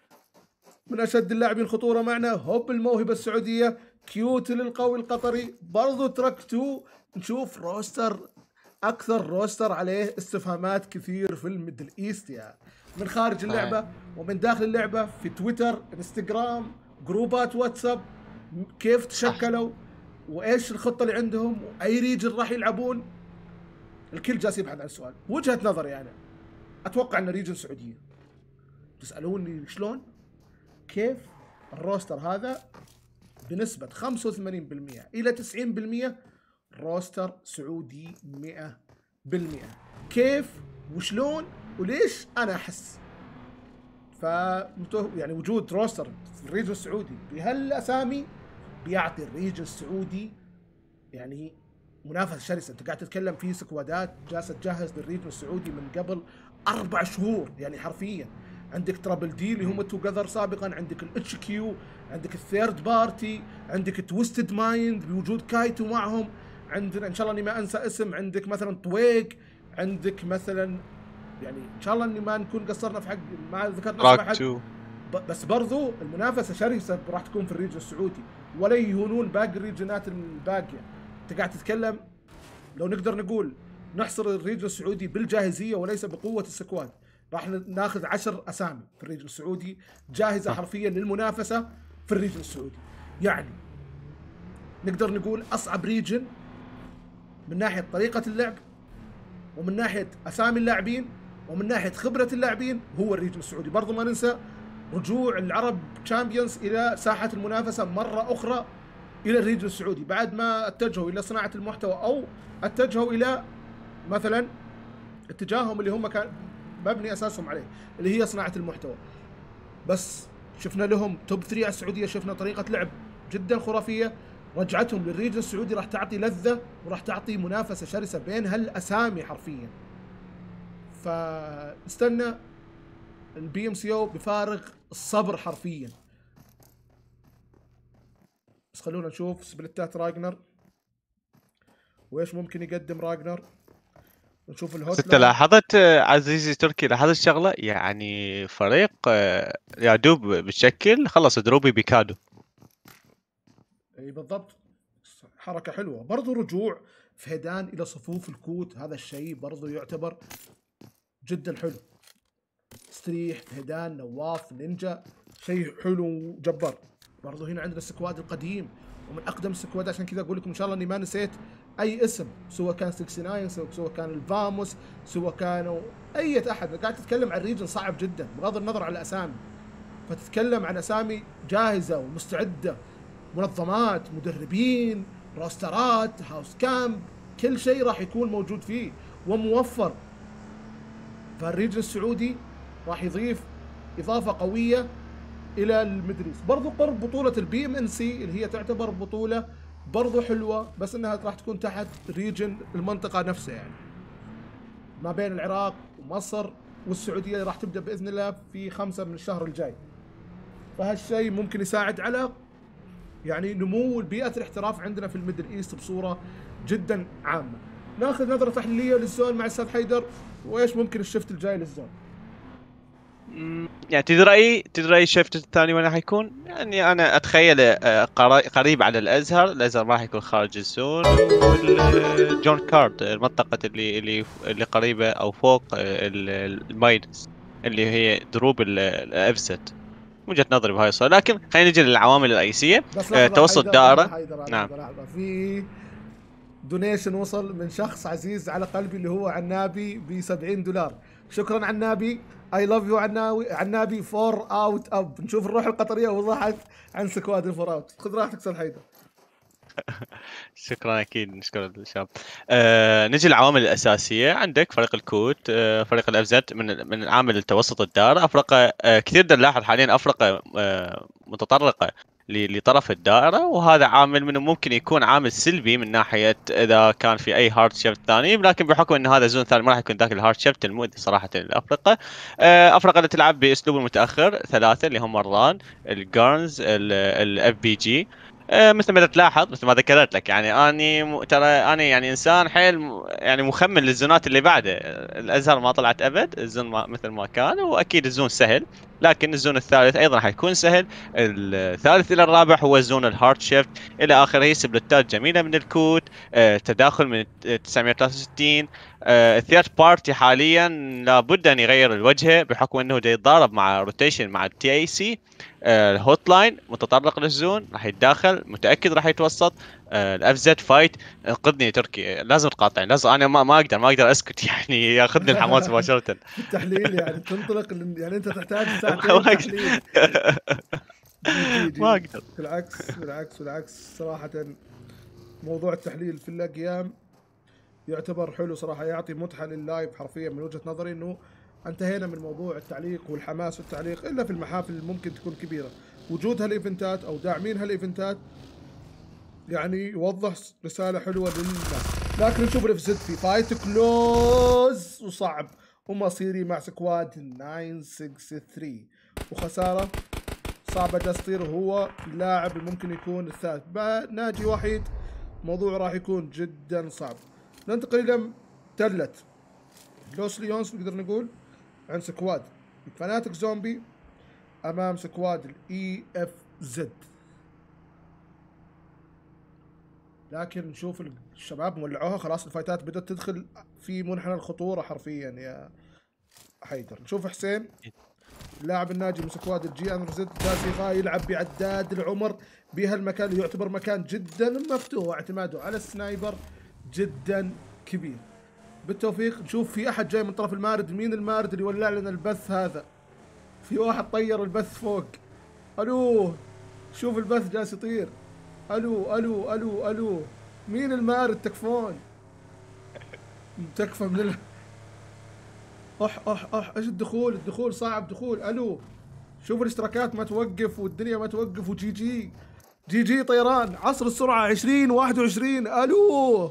من أشد اللاعبين خطورة معنا، هوب الموهبة السعودية، كيوتل القوي القطري، برضو تراك تو. نشوف روستر، أكثر روستر عليه استفهامات كثير في الميدل إيست، يا من خارج اللعبة ومن داخل اللعبة، في تويتر، انستغرام، جروبات واتساب، كيف تشكلوا، وإيش الخطة اللي عندهم، وأي ريجن راح يلعبون. الكل جالس يبحث عن السؤال. وجهة نظري أنا أتوقع أن ريجن سعودية. تسألوني شلون؟ كيف الروستر هذا بنسبة خمسة وثمانين بالمئة إلى تسعين بالمئة روستر سعودي مئة بالمئة. كيف وشلون وليش؟ أنا أحس ف يعني وجود روستر في الريجن السعودي بهالأسامي بيعطي الريجن السعودي يعني منافسة شرسة. أنت قاعد تتكلم في سكوادات جالسة تجهز للريجن السعودي من قبل أربع شهور يعني حرفيا. عندك ترابل دي اللي هم توجذر سابقا، عندك الاتش كيو، عندك الثيرد بارتي، عندك تويستد مايند بوجود كايتو معهم، عندنا ان شاء الله اني ما انسى اسم، عندك مثلا طويق، عندك مثلا يعني ان شاء الله اني ما نكون قصرنا في حق ما ذكرنا اسم احد، بس برضو المنافسه شرسه راح تكون في الريجن السعودي ولا يهونون باقي الريجنات الباقيه. انت قاعد تتكلم لو نقدر نقول نحصر الريجن السعودي بالجاهزيه وليس بقوه السكواد، راح ناخذ عشر اسامي في الريجن السعودي جاهزه حرفيا للمنافسه في الريجن السعودي. يعني نقدر نقول اصعب ريجن من ناحيه طريقه اللعب، ومن ناحيه اسامي اللاعبين، ومن ناحيه خبره اللاعبين هو الريجن السعودي. برضو ما ننسى رجوع العرب تشامبيونز الى ساحه المنافسه مره اخرى الى الريجن السعودي بعد ما اتجهوا الى صناعه المحتوى، او اتجهوا الى مثلا اتجاههم اللي هم كان مبني اساسهم عليه اللي هي صناعه المحتوى. بس شفنا لهم توب ثلاثة على السعوديه، شفنا طريقه لعب جدا خرافيه. رجعتهم للريجن السعودي راح تعطي لذه وراح تعطي منافسه شرسه بين هالاسامي حرفيا. فاستنى البي ام سي او بفارغ الصبر حرفيا. بس خلونا نشوف سبلتات راجنر وايش ممكن يقدم راجنر. نشوف الهوت انت لاحظت عزيزي تركي، لاحظت شغله يعني فريق يا دوب بتشكل خلص دروبي بيكادو. اي بالضبط، حركه حلوه. برضو رجوع فهدان الى صفوف الكوت، هذا الشيء برضو يعتبر جدا حلو. ستريح، فهدان، نواف، نينجا، شيء حلو وجبار. برضو هنا عندنا السكواد القديم ومن اقدم السكواد، عشان كذا اقول لكم ان شاء الله اني ما نسيت اي اسم، سواء كان تسعة وستين، سواء كان الفاموس، سواء كانوا اي احد. قاعد تتكلم عن ريجن صعب جدا بغض النظر عن الاسامي، فتتكلم عن اسامي جاهزه ومستعده، منظمات، مدربين، روسترات، هاوس كامب، كل شيء راح يكون موجود فيه وموفر. فالريجن السعودي راح يضيف اضافه قويه الى المدريس. برضو قرب بطوله البي ام ان سي اللي هي تعتبر بطوله برضو حلوه، بس انها راح تكون تحت ريجن المنطقه نفسها، يعني ما بين العراق ومصر والسعوديه. راح تبدا باذن الله في خمسة من الشهر الجاي، فهالشيء ممكن يساعد على يعني نمو بيئه الاحتراف عندنا في الميدل ايست بصوره جدا عامه. ناخذ نظره تحليليه للزون مع الاستاذ حيدر، وايش ممكن الشفت الجاي للزون. يعني تدري رأيي تدري رأيي الشفت الثاني وين راح يكون؟ يعني انا اتخيل قريب على الازهر، الازهر راح يكون خارج الزون، والجون كارد المنطقة اللي اللي اللي قريبة او فوق الماينس اللي هي دروب الافزت. وجهه نظري بهاي الصوره. لكن خلينا نجي للعوامل الرئيسيه. بس آه لحظه توسط حيدر، دائره. لحظه حيدر، نعم. لحظه لحظه في دونيشن وصل من شخص عزيز على قلبي اللي هو عنابي ب سبعين دولار. شكرا عنابي، اي لاف يو عناوي عنابي. فور اوت اب. نشوف الروح القطريه وضحت عن سكواد الفور اوت. خذ راحتك استاذ حيدر. شكرا، اكيد نشكر الشباب. آه نجي للعوامل الاساسيه. عندك فريق الكوت، آه فريق الافزت من من عامل التوسط الدائره. افرقه آه كثير نلاحظ حاليا افرقه آه متطرقه ل- لطرف الدائره، وهذا عامل منه ممكن يكون عامل سلبي من ناحيه اذا كان في اي هارد شيفت ثاني، لكن بحكم ان هذا زون ثاني ما راح يكون ذاك الهارد شيفت المؤذي صراحه للافرقه. آه افرقه اللي تلعب باسلوب المتاخر ثلاثه اللي هم الران، الجارنز، الاف بي جي. آه، مثل ما تلاحظ، مثل ما ذكرت لك، يعني اني م... ترى انا يعني انسان حيل م... يعني مخمن للزونات اللي بعده. آه، الازهر ما طلعت ابد، الزون ما... مثل ما كان، واكيد الزون سهل، لكن الزون الثالث ايضا حيكون سهل. الثالث الى الرابع هو زون الهارد شيفت الى اخره. سبلتات جميله من الكوت، آه، تداخل من تسعمية وثلاثة وستين. آه، الثيرد بارتي حاليا لابد ان يغير الوجهه، بحكم انه دا يتضارب مع روتيشن مع التي اي سي. الهوت لاين متطرق للزون، راح يتداخل، متاكد راح يتوسط. الاف زد فايت. انقذني تركي، لازم تقاطعني، لازم، انا ما, ما اقدر ما اقدر اسكت يعني ياخذني الحماس مباشره. في التحليل يعني تنطلق، يعني انت تحتاج ما ساعتين أقدر. تحليل. جي جي ما جي. اقدر. بالعكس بالعكس بالعكس صراحة موضوع التحليل في الاقيام يعتبر حلو صراحة، يعطي متعة لللايف حرفيا. من وجهة نظري انه انتهينا من موضوع التعليق والحماس والتعليق الا في المحافل اللي ممكن تكون كبيرة. وجود هالايفنتات او داعمين هالايفنتات يعني يوضح رسالة حلوة للناس. لكن نشوف الاف زد في فايت كلوز وصعب ومصيري مع سكواد تسعمية وستة وستين، وخسارة صعبة تصير. هو اللاعب اللي ممكن يكون الثالث ناجي وحيد، موضوع راح يكون جدا صعب. ننتقل الى تلت لوس ليونز نقدر نقول عن سكواد فناتك زومبي امام سكواد الاي اف زد. لكن نشوف الشباب مولعوها خلاص، الفايتات بدأت تدخل في منحنى الخطورة حرفيا يا حيدر. نشوف حسين اللاعب الناجي من سكواد الجي ان زد جاسي يلعب بعداد العمر بهالمكان، يعتبر مكان جدا مفتوح، واعتماده على السنايبر جدا كبير. بالتوفيق. نشوف في احد جاي من طرف المارد. مين المارد اللي ولع لنا البث هذا؟ في واحد طير البث فوق. الو، شوف البث جالس يطير. الو الو الو الو، مين المارد؟ تكفون تكفى من ال... اح اح اح ايش الدخول؟ الدخول صعب دخول. الو، شوف الاشتراكات ما توقف والدنيا ما توقف. وجي جي جي جي طيران عصر السرعة عشرين واحد وعشرين. الو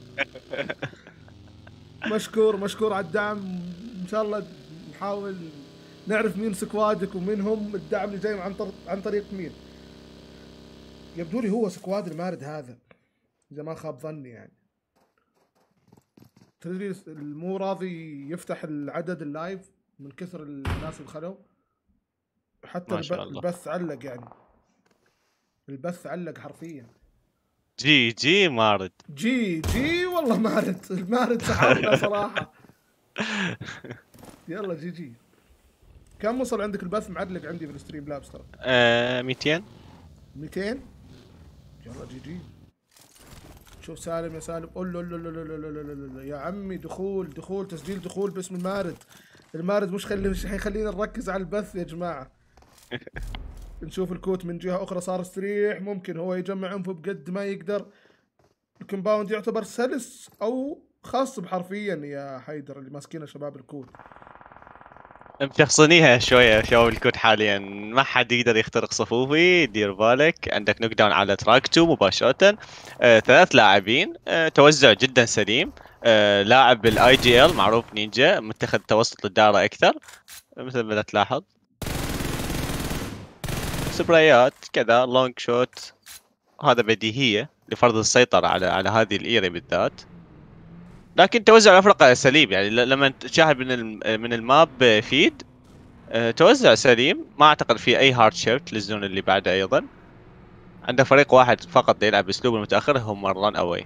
مشكور مشكور على الدعم. ان شاء الله نحاول نعرف مين سكوادك ومين هم الدعم اللي جاي عن طريق عن طريق مين. يبدو لي هو سكواد المارد هذا اذا ما خاب ظني. يعني تدري مو راضي يفتح العدد اللايف من كثر الناس اللي خلوا، حتى ما شاء الله. البث علق، يعني البث علق حرفيا. جي جي مارد. جي جي والله مارد، المارد سحبنا صراحة. يلا جي جي. كم وصل عندك البث؟ معلق عندي في الستريم لابس ترى. آه مئتين. مئتين. يلا جي جي. شوف سالم يا سالم. قول له يا عمي دخول دخول تسجيل دخول باسم المارد. المارد مش خلي مش حيخلينا نركز على البث يا جماعة. نشوف الكوت من جهة أخرى صار استريح، ممكن هو يجمع انفو بقد ما يقدر. الكومباوند يعتبر سلس أو خاصب حرفيا يا حيدر اللي ماسكينه شباب الكوت. مشخصنيها شويه شباب الكوت حاليا، ما حد يقدر يخترق صفوفي. دير بالك، عندك نوك داون على تراك تو مباشره. آه، ثلاث لاعبين، آه، توزع جدا سليم. آه، لاعب بالاي جي ال معروف نينجا متخذ توسط للدائره اكثر، مثل ما تلاحظ. سبرايات كذا لونج شوت، هذا بديهيه لفرض السيطره على على هذه الايري بالذات. لكن توزع الافرقه سليم، يعني ل- لما تشاهد من الم- من الماب فيد، آه، توزع سليم. ما اعتقد في اي هارد شيفت للزون اللي بعده. ايضا عنده فريق واحد فقط يلعب باسلوب المتاخر، هم الران اواي.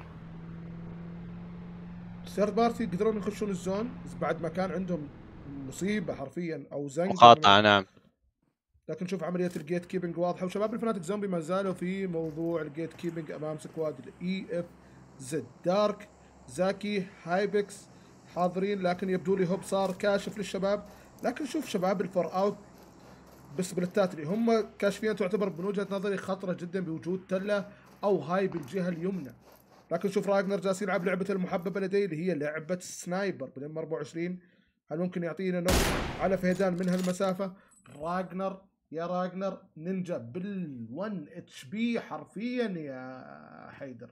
الثيرد بارتي يقدرون يخشون الزون بس بعد ما كان عندهم مصيبة حرفيا او زنقة. مقاطعه، نعم. لكن نشوف عمليه الجيت كيبنج واضحه، وشباب الفناتيك زومبي ما زالوا في موضوع الجيت كيبنج امام سكواد الاي اف زد. دارك، زاكي، هايبكس حاضرين، لكن يبدو لي هوب صار كاشف للشباب. لكن شوف شباب الفور اوت بسبلتات اللي هم كاشفين تعتبر من وجهه نظري خطره جدا بوجود تله او هاي بالجهه اليمنى. لكن شوف راجنر جالس يلعب لعبته المحببه لديه اللي هي لعبه السنايبر بالام أربعة وعشرين. هل ممكن يعطينا نوك على فهدان من هالمسافه؟ راجنر يا راجنر نينجا بالون اتش بي حرفيا يا حيدر.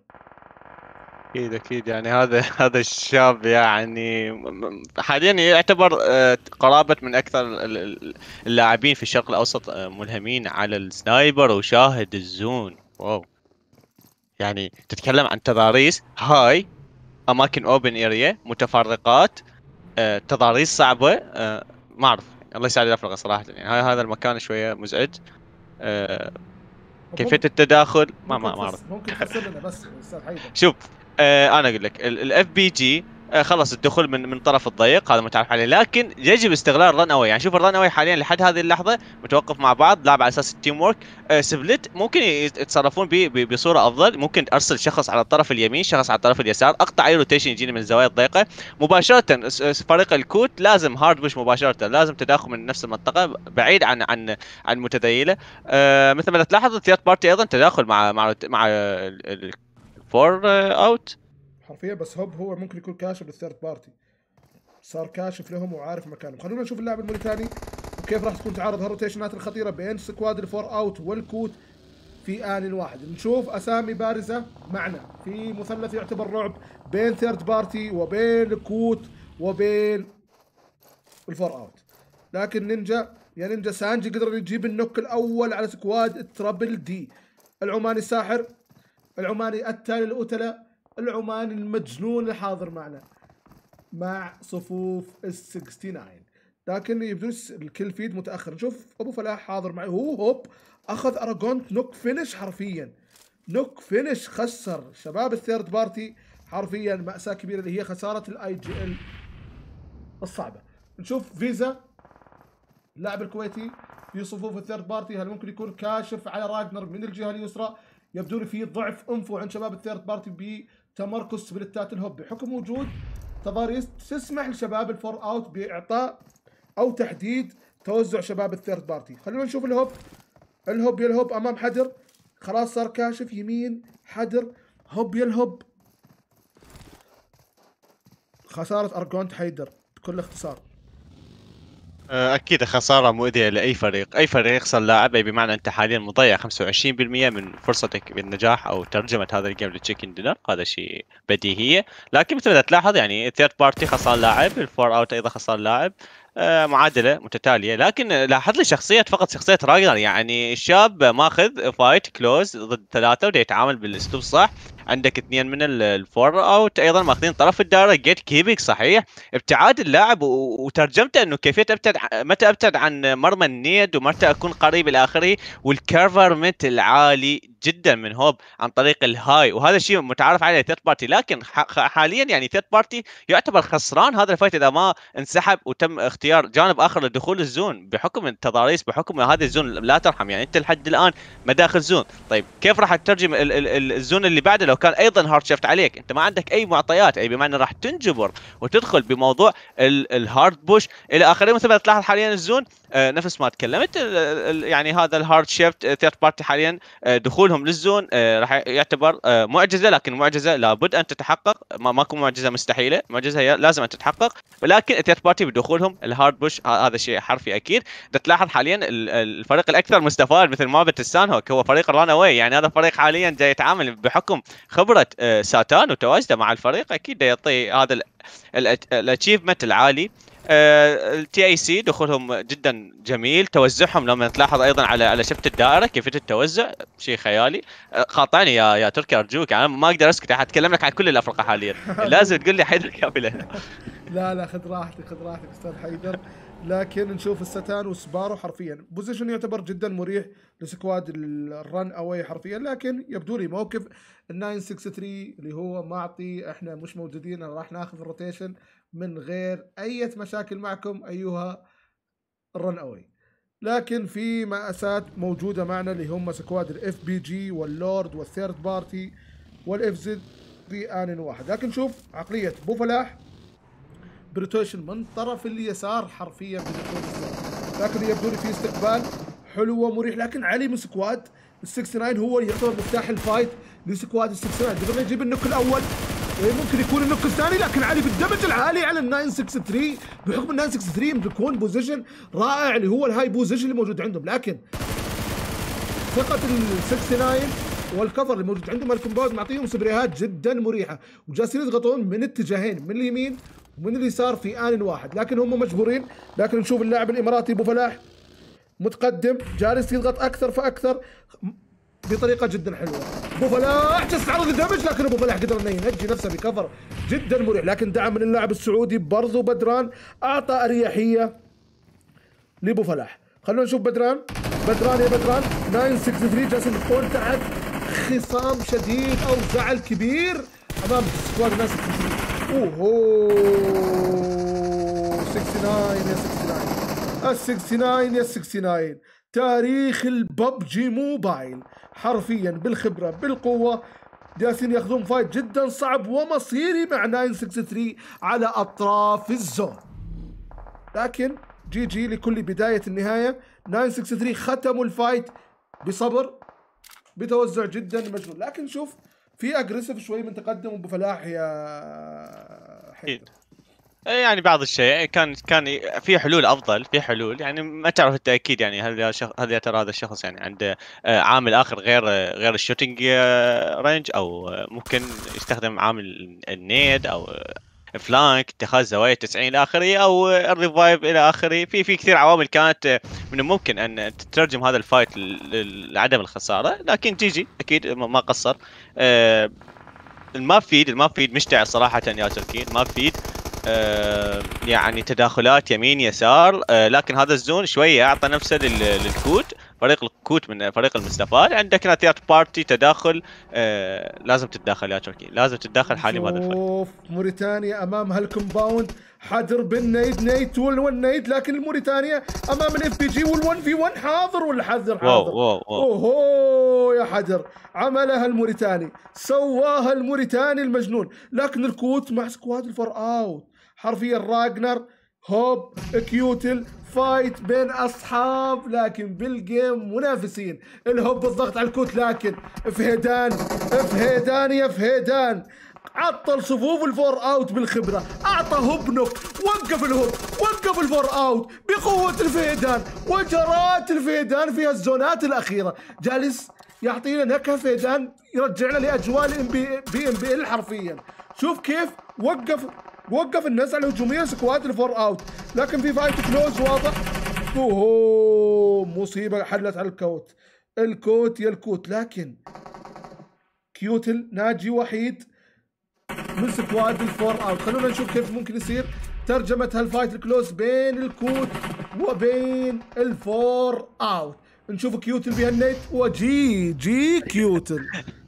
اكيد اكيد يعني هذا هذا الشاب يعني م- م- حاليا يعتبر آه، قرابة من اكثر ال- ال- اللاعبين في الشرق الاوسط آه، ملهمين على السنايبر وشاهد الزون. واو، يعني تتكلم عن تضاريس هاي، اماكن اوبن اريا متفرقات، آه، تضاريس صعبة، آه، ما اعرف، الله يساعد الافرقة صراحة. يعني هاي- هذا المكان شوية مزعج، آه، كيفية ممكن التداخل ما ممكن ما ما تفس... اعرف. ممكن تفسر لنا بس استاذ حيدر. شوف، آه انا اقول لك الاف بي جي خلص الدخول من من طرف الضيق هذا متعارف عليه، لكن يجب استغلال الرن اوي. يعني شوف الرن اوي حاليا لحد هذه اللحظه متوقف مع بعض، لعب على اساس التيم وورك. آه سبليت ممكن يتصرفون ب- ب- بصوره افضل، ممكن ارسل شخص على الطرف اليمين، شخص على الطرف اليسار، اقطع اي روتيشن يجيني من الزوايا الضيقه مباشره. س- س- فريق الكوت لازم هارد بوش مباشره، لازم تداخل من نفس المنطقه بعيد عن عن عن متذيله. آه مثل ما تلاحظ الثيرد بارتي ايضا تداخل مع مع مع الفور اوت. حرفيا بس هوب هو ممكن يكون كاشف للثيرد بارتي، صار كاشف لهم وعارف مكانهم. خلونا نشوف اللاعب الموريتاني وكيف راح تكون تعارض هالروتيشنات الخطيره بين سكواد الفور اوت والكوت في آن واحد. نشوف اسامي بارزه معنا في مثلث يعتبر رعب بين ثيرد بارتي وبين الكوت وبين الفور اوت. لكن نينجا يا نينجا سانجي قدر يجيب النوك الاول على سكواد الترابل دي. العماني الساحر، العماني التالي الأتلة، العماني المجنون الحاضر معنا مع صفوف ال تسعة وستين. لكن يبدو الكل فيد متاخر. نشوف ابو فلاح حاضر معي، هو هوب اخذ اراجونت نوك فينش، حرفيا نوك فينش، خسر شباب الثيرد بارتي حرفيا مأساة كبيرة اللي هي خسارة الاي جي ال الصعبة. نشوف فيزا اللاعب الكويتي في صفوف الثيرد بارتي، هل ممكن يكون كاشف على راجنر من الجهة اليسرى؟ يبدو لي في ضعف انفو عند شباب الثيرد بارتي بتمركز سبلتات الهوب بحكم وجود تضاريس تسمح لشباب الفور اوت باعطاء او تحديد توزع شباب الثيرد بارتي. خلونا نشوف الهوب. الهوب يا الهوب امام حدر، خلاص صار كاشف يمين حدر. هوب يا الهوب، خسارة ارجونت حيدر بكل اختصار. اكيد خساره مؤذيه لاي فريق، اي فريق يخسر لاعب اي بمعنى انت حاليا مضيع خمسة وعشرين بالمئة من فرصتك بالنجاح او ترجمه هذا الجيم لتشيكن دينر. هذا شيء بديهيه، لكن مثل ما تلاحظ يعني الثيرد بارتي خسر لاعب، الفور اوت ايضا خسر لاعب، آه معادله متتاليه. لكن لاحظ لي شخصيه، فقط شخصيه راجنر، يعني الشاب ماخذ فايت كلوز ضد ثلاثه ودا يتعامل بالاسلوب صح. عندك اثنين من الفور اوت ايضا ماخذين طرف الدائره، جيت كيبك صحيح، ابتعاد اللاعب وترجمته انه كيفيه ابتعد، متى ابتعد عن مرمى النيد ومتى اكون قريب الى اخره، والكفرمنت العالي جدا من هوب عن طريق الهاي، وهذا الشيء متعارف عليه ثيرد بارتي. لكن حاليا يعني ثيرد بارتي يعتبر خسران هذا الفايت اذا ما انسحب وتم اختيار جانب اخر لدخول الزون بحكم التضاريس، بحكم هذه الزون لا ترحم. يعني انت لحد الان مداخل زون، طيب كيف راح تترجم ال ال ال الزون اللي بعده لو كان ايضا هارد شيفت عليك؟ انت ما عندك اي معطيات، اي بمعنى راح تنجبر وتدخل بموضوع الهارد بوش الى اخره. مثل ما تلاحظ حاليا الزون آه نفس ما تكلمت، ال ال يعني هذا الهارد شيفت ثيرد بارتي حاليا آه دخولهم للزون آه راح يعتبر آه معجزه، لكن معجزه لابد ان تتحقق، ما ماكو معجزه مستحيله، معجزه هي لازم ان تتحقق. ولكن الثيرد بارتي بدخولهم الهارد بوش هذا شيء حرفي اكيد. تلاحظ حاليا الفريق الاكثر مستفاد مثل ما بتستان هوك هو فريق الران اواي. يعني هذا الفريق حاليا جاي يتعامل بحكم خبره آه ساتان وتواجده مع الفريق، اكيد يعطي هذا الاتشيفمنت العالي. التي اي سي دخولهم جدا جميل، توزعهم لما تلاحظ ايضا على على شفت الدائره كيفيه التوزع شيء خيالي. قاطعني يا يا تركي ارجوك، انا ما اقدر اسكت، اتكلم لك عن كل الافرقه حاليا لازم تقول لي حيدر كامله. لا لا خذ راحتك خذ راحتك استاذ حيدر. لكن نشوف الستان وسبارو حرفيا بوزيشن يعتبر جدا مريح لسكواد الرن اواي حرفيا. لكن يبدو لي موقف ال تسعة ستة ثلاثة اللي هو معطي احنا مش موجودين، راح ناخذ الروتيشن من غير اي مشاكل معكم ايها الرن اواي. لكن في مأساة موجودة معنا اللي هم سكواد الاف بي جي واللورد والثيرد بارتي والاف زد في آن واحد. لكن شوف عقلية بو فلاح بريتوشن من طرف اليسار حرفيا بدخول الزون، لكن يبدو لي في استقبال حلو ومريح. لكن علي من سكواد ال تسعة وستين هو اللي يعتبر مفتاح الفايت لسكواد ال تسعة وستين. قدرنا نجيب النوك الاول، ممكن يكون النوك الثاني، لكن علي بالدمج العالي على ال تسعة وستين بحكم ال تسعة وستين بيكون بوزيشن رائع اللي هو الهاي بوزيشن اللي موجود عندهم. لكن ثقة ال تسعة وستين والكفر اللي موجود عندهم الكومباوند معطيهم سبريهات جدا مريحة، وجالسين يضغطون من اتجاهين، من اليمين ومن اليسار في آن واحد، لكن هم مجبورين. لكن نشوف اللاعب الاماراتي بو فلاح متقدم جالس يضغط اكثر فاكثر بطريقه جدا حلوه. بو فلاح جالس يتعرض للدمج، لكن ابو فلاح قدر انه ينجي نفسه بكفر جدا مريح. لكن دعم من اللاعب السعودي برضو بدران اعطى اريحيه لابو فلاح. خلونا نشوف بدران. بدران يا بدران تسعة وستين جالسين يكون تحت خصام شديد او زعل كبير امام سكواد تسعة وستين. اوه تسعة وستين يا تسعة وستين، ال تسعة وستين يا تسعة وستين، تاريخ الببجي موبايل حرفيا بالخبره بالقوه، جالسين ياخذون فايت جدا صعب ومصيري مع تسعة وستين على اطراف الزون. لكن جي جي لكل بدايه النهايه. تسعة وستين ختموا الفايت بصبر بتوزع جدا مجنون. لكن شوف في اجريسيف شوي من تقدم ابو فلاح يا حيدر. يعني بعض الشيء كان كان في حلول افضل، في حلول يعني ما تعرف التاكيد يعني هل هل يا ترى هذا الشخص يعني عنده عامل اخر غير غير الشوتنج رينج، او ممكن يستخدم عامل النيد او فلانك، اتخاذ زوايا تسعين الى اخره، او الريفايف الى اخره. في في كثير عوامل كانت من الممكن ان تترجم هذا الفايت لعدم الخساره، لكن جي جي اكيد ما قصر. أه الماب فيد الماب فيد مشتعل صراحه يا تركي. الماب فيد أه يعني تداخلات يمين يسار، أه لكن هذا الزون شويه اعطى نفسه للكود، فريق الكوت من فريق المستفاد. عندك ثيرد بارتي تداخل، أه لازم تتداخل يا تركي، لازم تتداخل حالي بهذا الفايت. شوف موريتانيا امام هالكومباوند، حذر بالنيد نيت والنيد، لكن الموريتانيا امام الاف بي جي والون في ون. حاضر ولا حذر؟ حاضر. واو واو واو. اوه يا حذر، عملها الموريتاني، سواها الموريتاني المجنون. لكن الكوت مع سكواد الفور اوت حرفيا راجنر هوب كيوتل فايت بين اصحاب، لكن بالجيم منافسين. الهوب بالضغط على الكوت، لكن فهيدان فهيدان يا فهيدان عطل صفوف الفور اوت بالخبره، اعطى هوب نوك، وقف الهوب، وقف الفور اوت بقوه الفهيدان، وجرات الفهيدان في الزونات الاخيره. جالس يعطينا نكهه فهيدان يرجعنا لاجواء الام بي بي ام بي ال حرفيا. شوف كيف وقف وقف النزعه الهجوميه سكواد الفور اوت، لكن في فايت كلوز واضح. اوه مصيبه حلت على الكوت، الكوت يا الكوت. لكن كيوتل ناجي وحيد من سكواد الفور اوت. خلونا نشوف كيف ممكن يصير ترجمه هالفايت الكلوز بين الكوت وبين الفور اوت. نشوف كيوتل بهالنيت وجي جي كيوتل.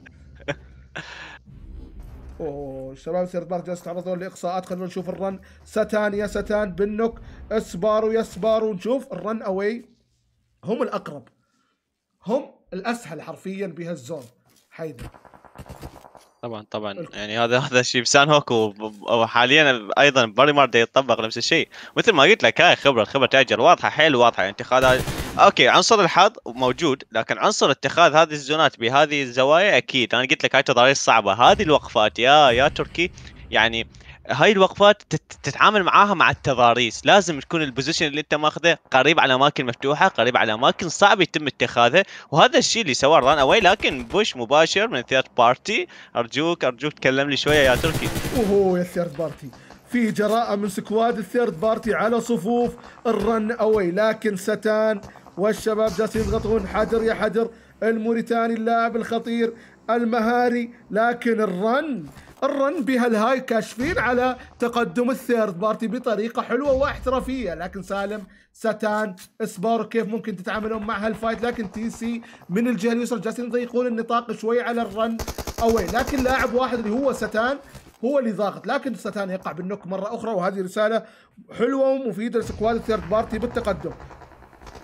اوه الشباب سيرد بارك جالس يتعرضون لاقصاءات. خلونا نشوف الرن. ستان يا ستان بالنوك، اسبارو يا اسبارو. نشوف الرن اوي، هم الاقرب، هم الاسهل حرفيا بهالزون. حيدر طبعا طبعا يعني هذا هذا الشيء بسان هوك، وحاليا ايضا باريمار دا يطبق نفس الشيء. مثل ما قلت لك هاي خبره خبره تاجر واضحه، حيل واضحه. اتخاذ اوكي عنصر الحظ موجود، لكن عنصر اتخاذ هذه الزونات بهذه الزوايا اكيد. انا قلت لك هاي تضاريس صعبه، هذه الوقفات يا يا تركي، يعني هاي الوقفات تتعامل معاها مع التضاريس. لازم تكون البوزيشن اللي انت ماخذه قريب على اماكن مفتوحه، قريب على اماكن صعب يتم اتخاذها، وهذا الشيء اللي سواه ران اواي. لكن بوش مباشر من ثيرد بارتي. ارجوك ارجوك تكلم لي شويه يا تركي. اوه يا ثيرد بارتي، في جراءه من سكواد الثيرد بارتي على صفوف الرن اواي. لكن ستان والشباب جالسين يضغطون. حدر يا حدر الموريتاني اللاعب الخطير المهاري، لكن الرن الرن بهالهاي كاشفين على تقدم الثيرد بارتي بطريقه حلوه واحترافيه. لكن سالم ستان اسبارو كيف ممكن تتعاملون مع هالفايت؟ لكن تي سي من الجهه اليسرى جالسين يضيقون النطاق شوي على الرن اوي، لكن لاعب واحد اللي هو ستان هو اللي ضاغط. لكن ستان يقع بالنوك مره اخرى، وهذه رساله حلوه ومفيده لسكواد الثيرد بارتي بالتقدم.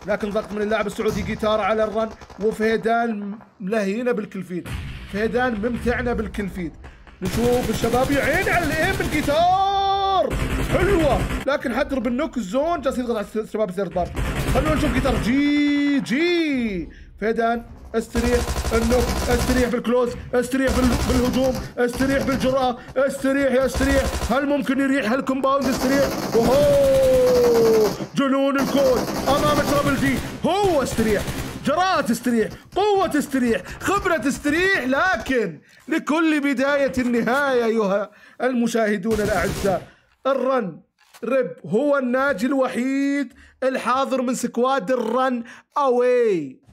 لكن ضغط من اللاعب السعودي جيتار على الرن، وفهيدان ملهينا بالكلفيد، فهيدان ممتعنا بالكلفيد. نشوف الشباب يا عيني على الايم من جيتار حلوه، لكن حدر بالنوك الزون جالس يضغط على الشباب الثيرد بارت. خلونا نشوف جيتار. جي جي فهيدان استريح النوك، استريح بالكلوز، استريح بالهجوم، استريح بالجرأة، استريح يا استريح. هل ممكن يريح هالكومباوند؟ استريح. اوهو جنون الكود امام ترابل جي. هو استريح، جراءة تستريح، قوة تستريح، خبرة تستريح، لكن لكل بداية النهاية أيها المشاهدون الأعزاء. الرن ريب هو الناجي الوحيد الحاضر من سكواد الرن أواي.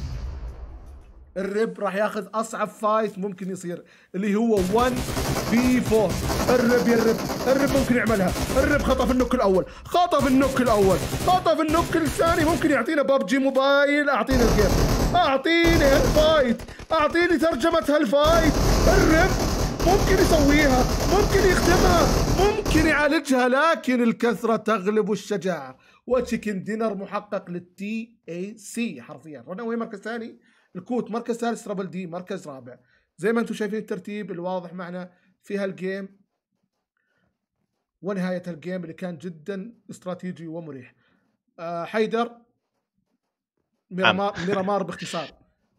الرب راح ياخذ اصعب فايت ممكن يصير اللي هو واحد في أربعة. الرب يا الرب، الرب ممكن يعملها. الرب خطف النوك الاول، خطف النوك الاول، خطف النوك الثاني. ممكن يعطينا ببجي موبايل. اعطيني الجيم، اعطيني هالفايت، اعطيني ترجمة هالفايت. الرب ممكن يسويها، ممكن يختمها، ممكن يعالجها، لكن الكثرة تغلب الشجاعة. وتشيكن دينر محقق للتي اي سي حرفيا. رناوي مركز ثاني، الكوت مركز ثالث، ترابل دي مركز رابع. زي ما انتم شايفين الترتيب الواضح معنا في هالجيم ونهاية الجيم اللي كان جدا استراتيجي ومريح. أه حيدر، ميرامار ميرامار باختصار.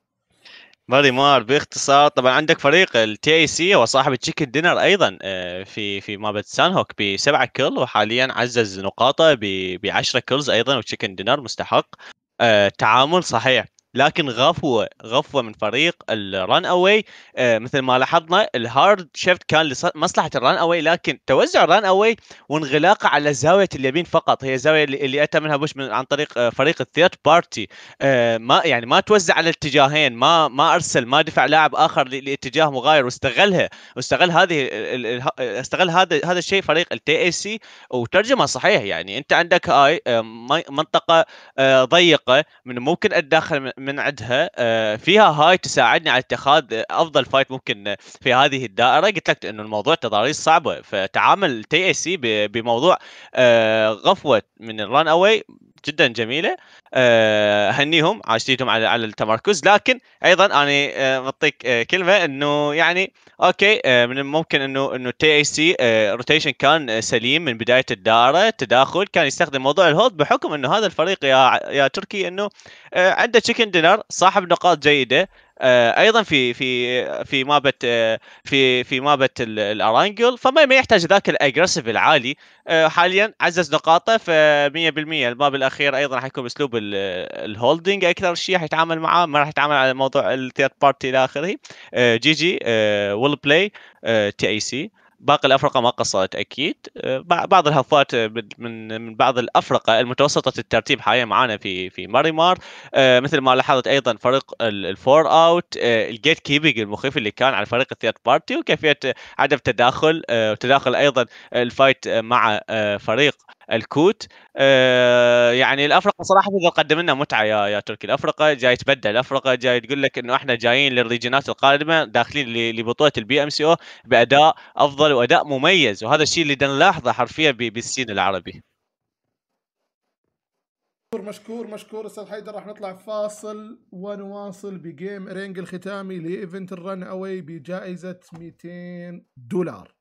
ماري مار باختصار. طبعا عندك فريق التي اي سي هو صاحب التشيكن دينر ايضا في في مابت سان هوك بسبعة كل، وحاليا عزز نقاطه ب عشرة كلز ايضا، وتشيكن دينر مستحق آه تعامل صحيح. لكن غفوه غفوه من فريق الران اواي. آه مثل ما لاحظنا الهارد شيفت كان لمصلحه الران اواي، لكن توزع الران اواي وانغلاقه على زاويه اليمين فقط، هي الزاويه اللي, اللي اتى منها بوش من عن طريق آه فريق الثيرد بارتي. آه ما يعني ما توزع على الاتجاهين، ما ما ارسل، ما دفع لاعب اخر لاتجاه مغاير، واستغلها واستغل هذه استغل هذا هذا الشيء فريق التي اي سي وترجمه صحيح. يعني انت عندك هاي آه منطقه آه ضيقه من ممكن اتدخل من عندها، فيها هاي تساعدني على اتخاذ افضل فايت ممكن في هذه الدائره. قلت لك انه الموضوع تضاريس صعبه، فتعامل تي اي سي بموضوع غفوه من الران اواي جدا جميله. اهنيهم عاشتيهم على على التمركز. لكن ايضا انا بعطيك كلمه انه يعني اوكي من الممكن انه انه تي اي سي روتيشن كان سليم من بدايه الدائره، التداخل كان يستخدم موضوع الهولد، بحكم انه هذا الفريق يا يا تركي انه عنده تشيكن دينر صاحب نقاط جيده. ايضا في في في مابت في في مابت الارانجل، فما ما يحتاج ذاك الاجريسيف العالي. حاليا عزز نقاطه، ف مية بالمية الماب الاخير ايضا راح يكون باسلوب الهولدنج اكثر شيء راح يتعامل معاه، ما راح يتعامل على موضوع الثيرد بارتي الى اخره. جي جي ويل بلاي تي اي سي. باقي الافرقه ما قصرت اكيد. بعض الهفات من من بعض الافرقه المتوسطه الترتيب حاليا معانا في في ماريمار. مثل ما لاحظت ايضا فريق الفور اوت، الجيت كيبنج المخيف اللي كان على فريق الثيرد بارتي، وكيفيه عدم تداخل وتداخل ايضا الفايت مع فريق الكوت. يعني الافرقه صراحه اذا قدم لنا متعه يا يا تركي. الافرقه جاي تبدل، الافرقه جاي تقول لك انه احنا جايين للريجنات القادمه، داخلين لبطوله البي ام سي او باداء افضل واداء مميز، وهذا الشيء اللي نلاحظه حرفيا بالسين العربي. مشكور مشكور استاذ حيدر. راح نطلع فاصل ونواصل بجيم رينج الختامي لايفنت الرن اواي بجائزه مئتين دولار.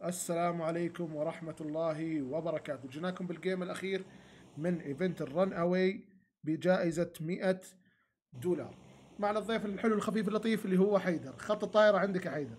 السلام عليكم ورحمة الله وبركاته. جيناكم بالجيم الأخير من ايفنت الرن أواي بجائزة مئة دولار. معنا الضيف الحلو الخفيف اللطيف اللي هو حيدر. خط الطائرة عندك يا حيدر.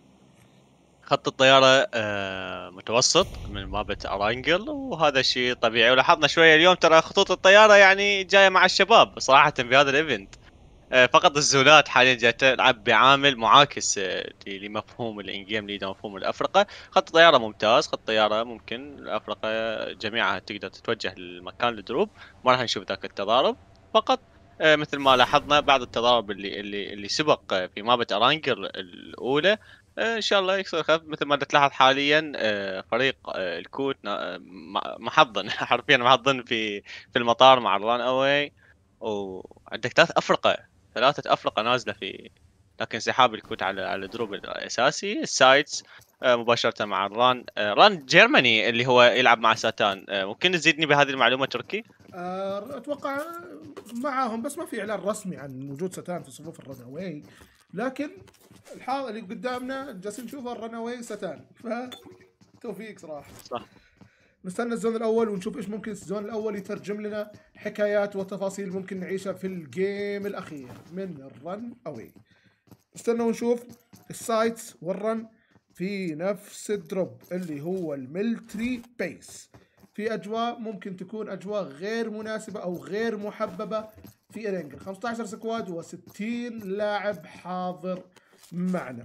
خط الطيارة آه، متوسط من مابة أرانجل، وهذا شيء طبيعي. ولاحظنا شوية اليوم ترى خطوط الطيارة يعني جاية مع الشباب صراحة بهذا الايفنت. آه، فقط الزولات حاليا جاية تلعب بعامل معاكس آه، لمفهوم الان جيم ليدا، مفهوم الأفرقة. خط الطيارة ممتاز، خط الطيارة ممكن الأفرقة جميعها تقدر تتوجه للمكان الدروب، ما راح نشوف ذاك التضارب. فقط آه، مثل ما لاحظنا بعض التضارب اللي اللي اللي سبق آه، في مابة أرانجل الأولى. آه، ان شاء الله يكسر الخف. مثل ما تلاحظ حاليا آه، فريق آه، الكوت نا- آه، م- محضن حرفيا محضن في في المطار مع الران اواي. وعندك ثلاث افرقه ثلاثه افرقه نازله في، لكن سحاب الكوت على على الدروب الاساسي السايتس آه، مباشره مع الران. آه، ران جيرماني اللي هو يلعب مع ساتان. آه، ممكن تزيدني بهذه المعلومه تركي؟ آه، اتوقع معاهم، بس ما في اعلان رسمي عن وجود ستان في صفوف الرن أواي، لكن الحاضر اللي قدامنا جالسين نشوفه الرن أواي ستان، فتوفيق صراحة. صح. نستنى الزون الاول ونشوف ايش ممكن الزون الاول يترجم لنا، حكايات وتفاصيل ممكن نعيشها في الجيم الاخير من الرن اوي. نستنى ونشوف السايتس والرن في نفس الدروب اللي هو الميلتري بيس، في اجواء ممكن تكون اجواء غير مناسبه او غير محببه في الانجل. خمسة عشر سكواد وستين لاعب حاضر معنا.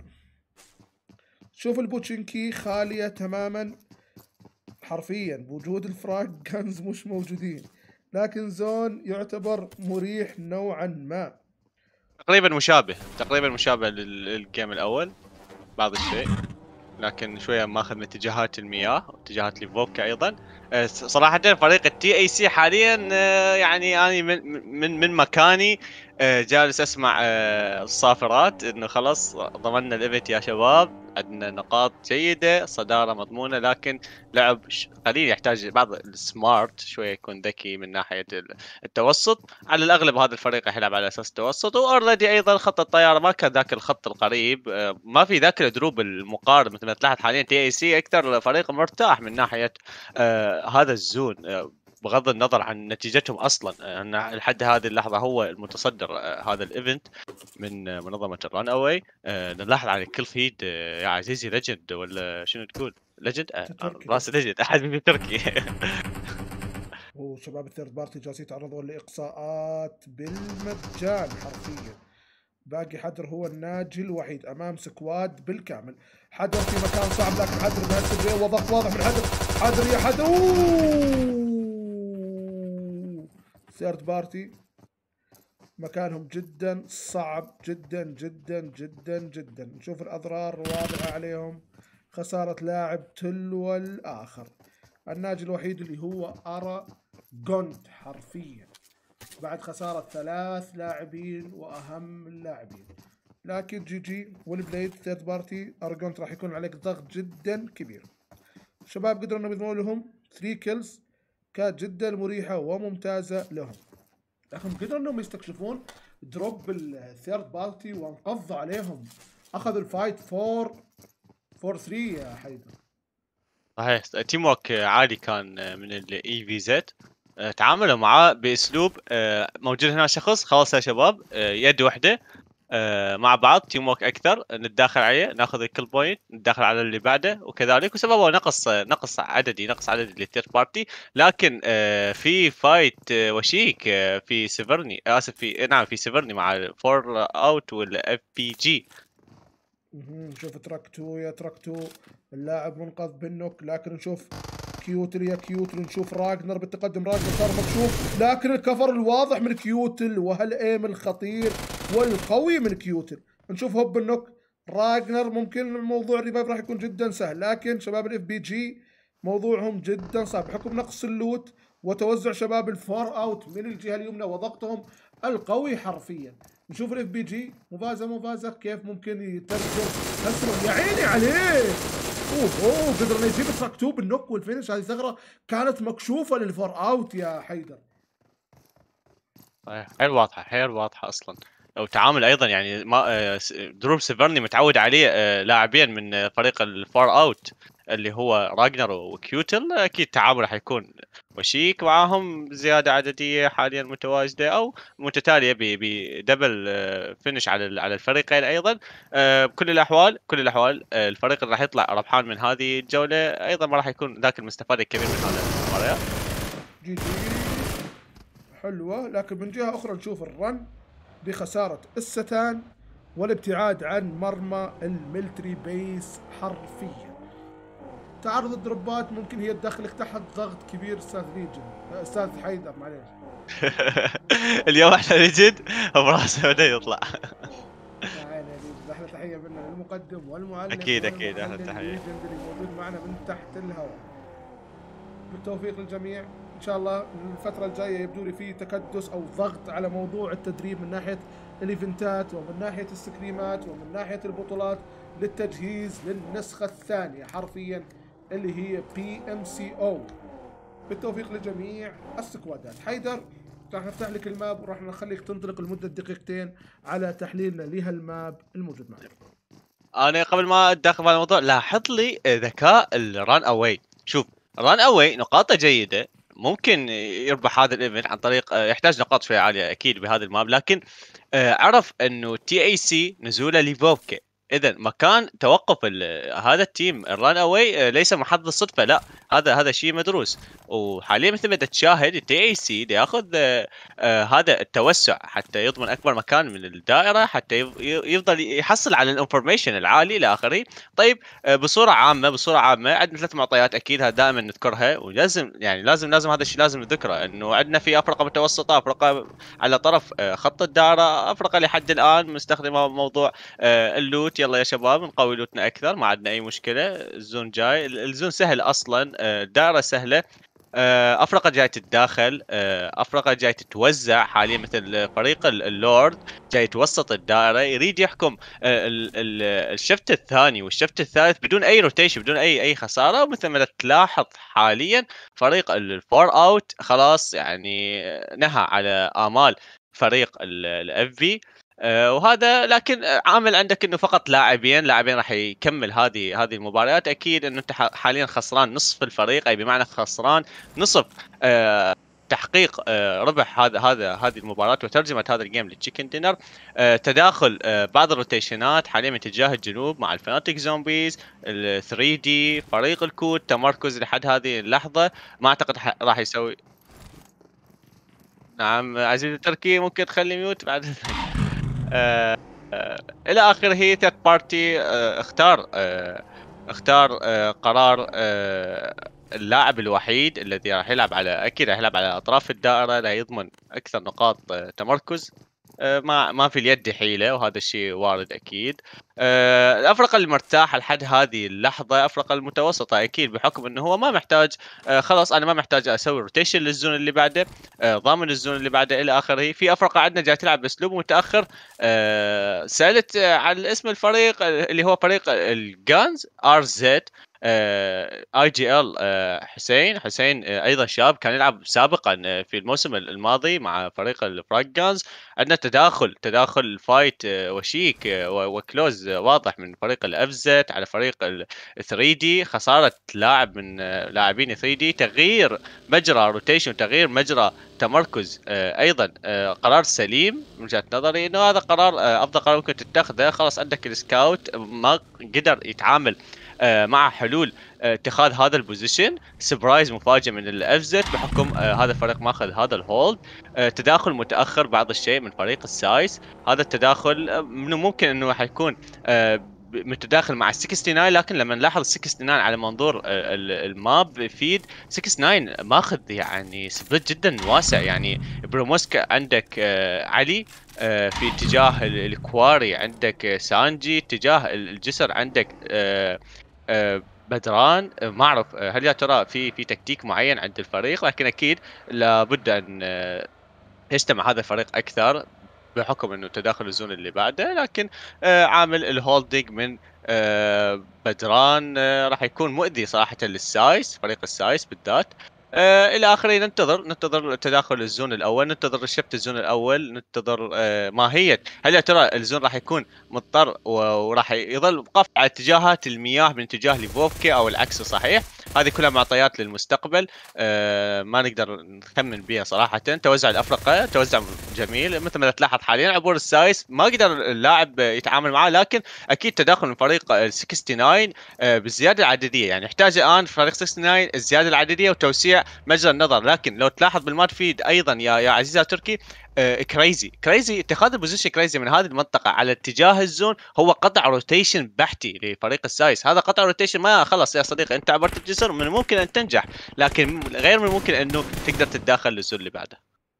شوف البوتشنكي خاليه تماما حرفيا بوجود الفراغ جانز مش موجودين، لكن زون يعتبر مريح نوعا ما. تقريبا مشابه تقريبا مشابه لل- للجيم الاول بعض الشيء، لكن شويه ماخذ من اتجاهات المياه واتجاهات ليفوكا ايضا. آه، صراحه فريق التي اي سي حاليا آه، يعني انا من من من مكاني آه، جالس اسمع آه، الصافرات انه خلاص ضمننا الايفنت يا شباب، عندنا نقاط جيده، صداره مضمونه، لكن لعب ش- قليل يحتاج بعض السمارت شويه، يكون ذكي من ناحيه ال- التوسط. على الاغلب هذا الفريق راح يلعب على اساس التوسط، واوريدي ايضا خط الطياره ما كان ذاك الخط القريب، آه، ما في ذاك الدروب المقارب. مثل ما تلاحظ حاليا تي اي سي اكثر فريق مرتاح من ناحيه آه هذا الزون، آه بغض النظر عن نتيجتهم اصلا. آه أن لحد هذه اللحظه هو المتصدر آه هذا الايفنت من آه منظمه الران اواي. آه نلاحظ على كل فيد آه يا عزيزي ليجند، ولا شنو تقول؟ ليجند آه تركي راس تركي ليجند احد من تركي. وشباب الثيرد بارتي جالسين يتعرضون لاقصاءات بالمجان حرفيا. باقي حدر هو الناجي الوحيد امام سكواد بالكامل. حدر في مكان صعب، لكن حدر بهالسبري وضغط واضح من حدر. حدر يا حدر، ثيرد بارتي مكانهم جدا صعب جدا جدا جدا جدا. نشوف الاضرار واضحه عليهم، خساره لاعب تلو الاخر. الناجي الوحيد اللي هو ارا جونت حرفيا بعد خساره ثلاث لاعبين واهم اللاعبين. لكن جي جي والبليد ثيرد بارتي ارجونت راح يكون عليك ضغط جدا كبير. الشباب قدروا انهم يضمنوا لهم ثلاثة كيلز، كانت جدا مريحه وممتازه لهم، لكن قدروا انهم يستكشفون دروب الثيرد بارتي وانقضوا عليهم. اخذوا الفايت فور فور ثري يا حيدر. صحيح، تيم وورك عالي كان من الاي في زد. تعاملوا معاه باسلوب آه، موجود هنا شخص خلاص يا شباب، آه، يد واحده آه، مع بعض، تيم وورك اكثر، نتداخل عليه، ناخذ الكل بوينت، نتداخل على اللي بعده وكذلك. وسببه نقص نقص عددي نقص عددي للثيرد بارتي. لكن آه، في فايت آه، وشيك آه، في سيفرني، اسف في نعم في سيفرني مع فور اوت والاف بي جي. نشوف تراك تو يا تراك تو، اللاعب منقذ بالنوك، لكن نشوف كيوتل يا كيوتل. نشوف راجنر بالتقدم، راجنر صار مكشوف، لكن الكفر الواضح من كيوتل وهالايم الخطير والقوي من كيوتل. نشوف هوب النوك راجنر. ممكن موضوع الريفايف راح يكون جدا سهل، لكن شباب الاف بي جي موضوعهم جدا صعب بحكم نقص اللوت وتوزع شباب الفور اوت من الجهه اليمنى وضغطهم القوي حرفيا. نشوف الاف بي جي مفازه مفازه كيف ممكن يترجم اسرع. يا عيني عليه، اوه اوه قدر انه يجيب تراك تو بالنوك والفينش. هذه ثغره كانت مكشوفه للفور اوت يا حيدر. حيل واضحه حيل واضحه اصلا. وتعامل ايضا يعني ما آه، س- دروب سيفرني متعود عليه آه، لاعبين من آه، فريق الفار اوت. اللي هو راجنر وكيوتل، اكيد التعامل راح يكون وشيك معاهم، زياده عدديه حاليا متواجده او متتاليه بدبل فينش على على الفريقين ايضا. آه، بكل الاحوال بكل الاحوال آه، الفريق اللي راح يطلع ربحان من هذه الجوله ايضا ما راح يكون ذاك المستفاد الكبير من هذا المباريات. جي جي حلوه. لكن من جهه اخرى نشوف الرن بخساره الستان والابتعاد عن مرمى الميلتري بيس حرفيا. تعرض الدروبات ممكن هي تدخلك تحت ضغط كبير استاذ ليجن، استاذ حيدر معليش. اليوم احنا نجد براسه بدا يطلع. يا عيني يا ليجن، احلى تحيه منا للمقدم والمعلق اكيد اكيد والمحلل احلى تحيه. ليجن اللي موجود معنا من تحت الهواء. بالتوفيق للجميع ان شاء الله. الفتره الجايه يبدو لي في تكدس او ضغط على موضوع التدريب من ناحيه الايفنتات ومن ناحيه السكريمات ومن ناحيه البطولات للتجهيز للنسخه الثانيه حرفيا اللي هي بي ام سي او. بالتوفيق لجميع السكوادات. حيدر راح نفتح لك الماب وراح نخليك تنطلق لمده دقيقتين على تحليلنا لهالماب الموجود معنا. انا قبل ما اتدخل في الموضوع لاحظ لي ذكاء الران اواي. شوف الران اواي نقاطه جيده، ممكن يربح هذا الايفنت عن طريق يحتاج نقاط شويه عاليه اكيد بهذا الماب، لكن عرف انه تي اي سي نزوله ليفوكي، اذا مكان توقف هذا التيم الران اواي ليس محض الصدفه، لا هذا هذا شيء مدروس. وحاليا مثل ما تشاهد التي اي سي ياخذ آه آه هذا التوسع حتى يضمن اكبر مكان من الدائره، حتى يفضل يحصل على الانفورميشن العالي الى اخره. طيب آه بصوره عامه بصوره عامه عندنا ثلاث معطيات اكيد هذا دائما نذكرها، ولازم يعني لازم لازم هذا الشيء لازم نذكره، انه عندنا في افرقه متوسطه، افرقه على طرف آه خط الدائره، افرقه لحد الان مستخدمه موضوع آه اللوت. يلا يا شباب نقوي لوتنا اكثر، ما عندنا اي مشكله، الزون جاي، الزون سهل اصلا، الدائره سهله. افرقه جاي تتداخل، افرقه جاي تتوزع حاليا، مثل فريق اللورد جاي يتوسط الدائره يريد يحكم الشفت الثاني والشفت الثالث بدون اي روتيشن بدون اي اي خساره. ومثل ما تلاحظ حاليا فريق الفور اوت خلاص يعني نهى على امال فريق الاف في. آه وهذا لكن عامل عندك انه فقط لاعبين لاعبين راح يكمل هذه هذه المباريات. اكيد انه انت حاليا خسران نصف الفريق، اي بمعنى خسران نصف آه تحقيق آه ربح هذا هذا هذه المباراه وترجمه هذا الجيم للتشيكن دينر. آه تداخل آه بعض الروتيشنات حاليا من اتجاه الجنوب مع الفناتيك زومبيز، ال ثري دي، فريق الكود تمركز لحد هذه اللحظه، ما اعتقد راح يسوي. نعم عزيزي التركي ممكن تخلي ميوت بعد. آه آه الى اخره. ثيرد بارتي آه اختار آه اختار آه قرار آه اللاعب الوحيد الذي راح يلعب على اكيد راح يلعب على اطراف الدائره، لا يضمن اكثر نقاط آه تمركز. آه ما ما في اليد حيله، وهذا الشيء وارد اكيد. آه الافرقه المرتاحه لحد هذه اللحظه افرقه المتوسطه اكيد، بحكم انه هو ما محتاج آه خلاص انا ما محتاج اسوي روتيشن للزون اللي بعده، آه ضامن الزون اللي بعده الى اخره. في افرقه عندنا جاي تلعب باسلوب متاخر. آه سالت آه عن اسم الفريق اللي هو فريق الجانز ار زد اي جي ال. حسين حسين آه ايضا شاب كان يلعب سابقا آه في الموسم الماضي مع فريق الفراج جانز. عندنا تداخل تداخل فايت آه وشيك آه وكلوز آه واضح من فريق الافزت على فريق ال ثري دي، خساره لاعب من آه لاعبين ثري دي، تغيير مجرى روتيشن، تغيير مجرى تمركز آه ايضا آه قرار سليم من وجهه نظري، انه هذا قرار آه افضل قرار ممكن تتخذه. خلاص عندك السكاوت ما قدر يتعامل آه مع حلول آه اتخاذ هذا البوزيشن، سبرايز مفاجئ من الافزت بحكم آه هذا الفريق ماخذ هذا الهولد. آه تداخل متاخر بعض الشيء من فريق السايس، هذا التداخل آه ممكن انه حيكون آه متداخل مع ستة وستين، لكن لما نلاحظ ستة وستين على منظور الماب فيد ستة وستين ماخذ يعني سبلت جدا واسع. يعني بروموسكا عندك علي في اتجاه الكواري، عندك سانجي اتجاه الجسر، عندك بدران. ما اعرف هل يا ترى في في تكتيك معين عند الفريق، لكن اكيد لابد ان يجتمع هذا الفريق اكثر بحكم انه تداخل الزون اللي بعده. لكن آه عامل الهولدنج من آه بدران آه راح يكون مؤذي صراحه للسايس، فريق السايس بالذات. آه الى اخره. ننتظر ننتظر تداخل الزون الاول، ننتظر شفت الزون الاول، ننتظر آه ماهيه هل يا ترى الزون راح يكون مضطر وراح يظل قف على اتجاهات المياه من اتجاه ليفوفكي او العكس صحيح. هذه كلها معطيات للمستقبل، آه ما نقدر نخمن بها صراحه. توزع الافرقه توزع جميل مثل ما تلاحظ حاليا. عبور السايس ما قدر اللاعب يتعامل معه، لكن اكيد تداخل من فريق تسعة وستين آه بالزياده العدديه. يعني يحتاج الان فريق تسعة وستين الزياده العدديه وتوسيع مجرى النظر. لكن لو تلاحظ بالماد فيد ايضا يا يا عزيزي تركي، آه كريزي كريزي اتخاذ البوزيشن كريزي من هذه المنطقه على اتجاه الزون هو قطع روتيشن بحتي لفريق السايس. هذا قطع روتيشن ما خلص يا صديقي، انت عبرت الجسر من الممكن ان تنجح، لكن غير من الممكن انه تقدر تتداخل للزون اللي بعده.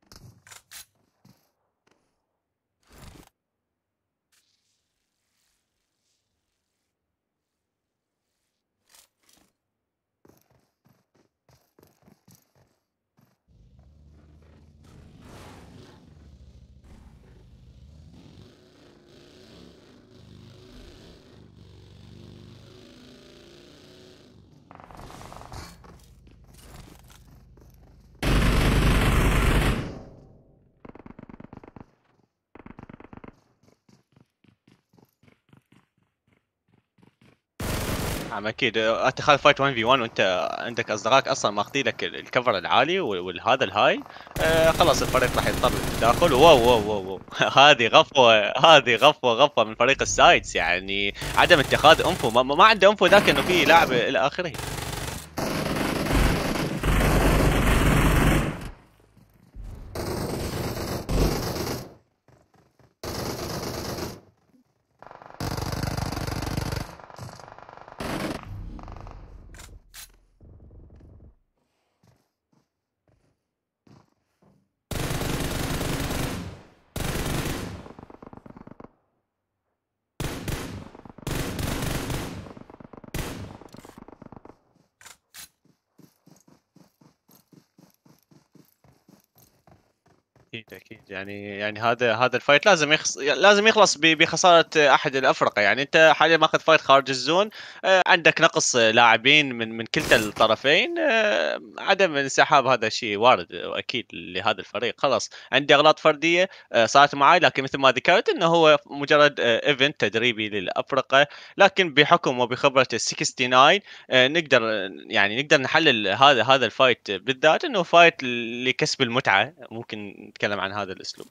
نعم اكيد اتخاذ فايت واحد في واحد وانت عندك اصدقائك اصلا ماخذين لك الكفر العالي وهذا الهاي، آه خلاص الفريق راح يضطر للتداخل. واو واو واو, واو. هذه غفوه هذه غفوه غفوه من فريق السايدز. يعني عدم اتخاذ انفو، ما, ما عنده انفو ذاك انه في لاعب الى اخره. اكيد اكيد يعني يعني هذا هذا الفايت لازم يخص لازم يخلص بخساره احد الافرقه. يعني انت حاليا ماخذ فايت خارج الزون، عندك نقص لاعبين من من كلتا الطرفين، عدم الانسحاب هذا شيء وارد واكيد لهذا الفريق. خلاص عندي اغلاط فرديه صارت معي، لكن مثل ما ذكرت انه هو مجرد ايفنت تدريبي للافرقه. لكن بحكم وبخبره ال تسعة وستين نقدر يعني نقدر نحلل هذا هذا الفايت بالذات انه فايت لكسب المتعه. ممكن نتكلم عن هذا الاسلوب.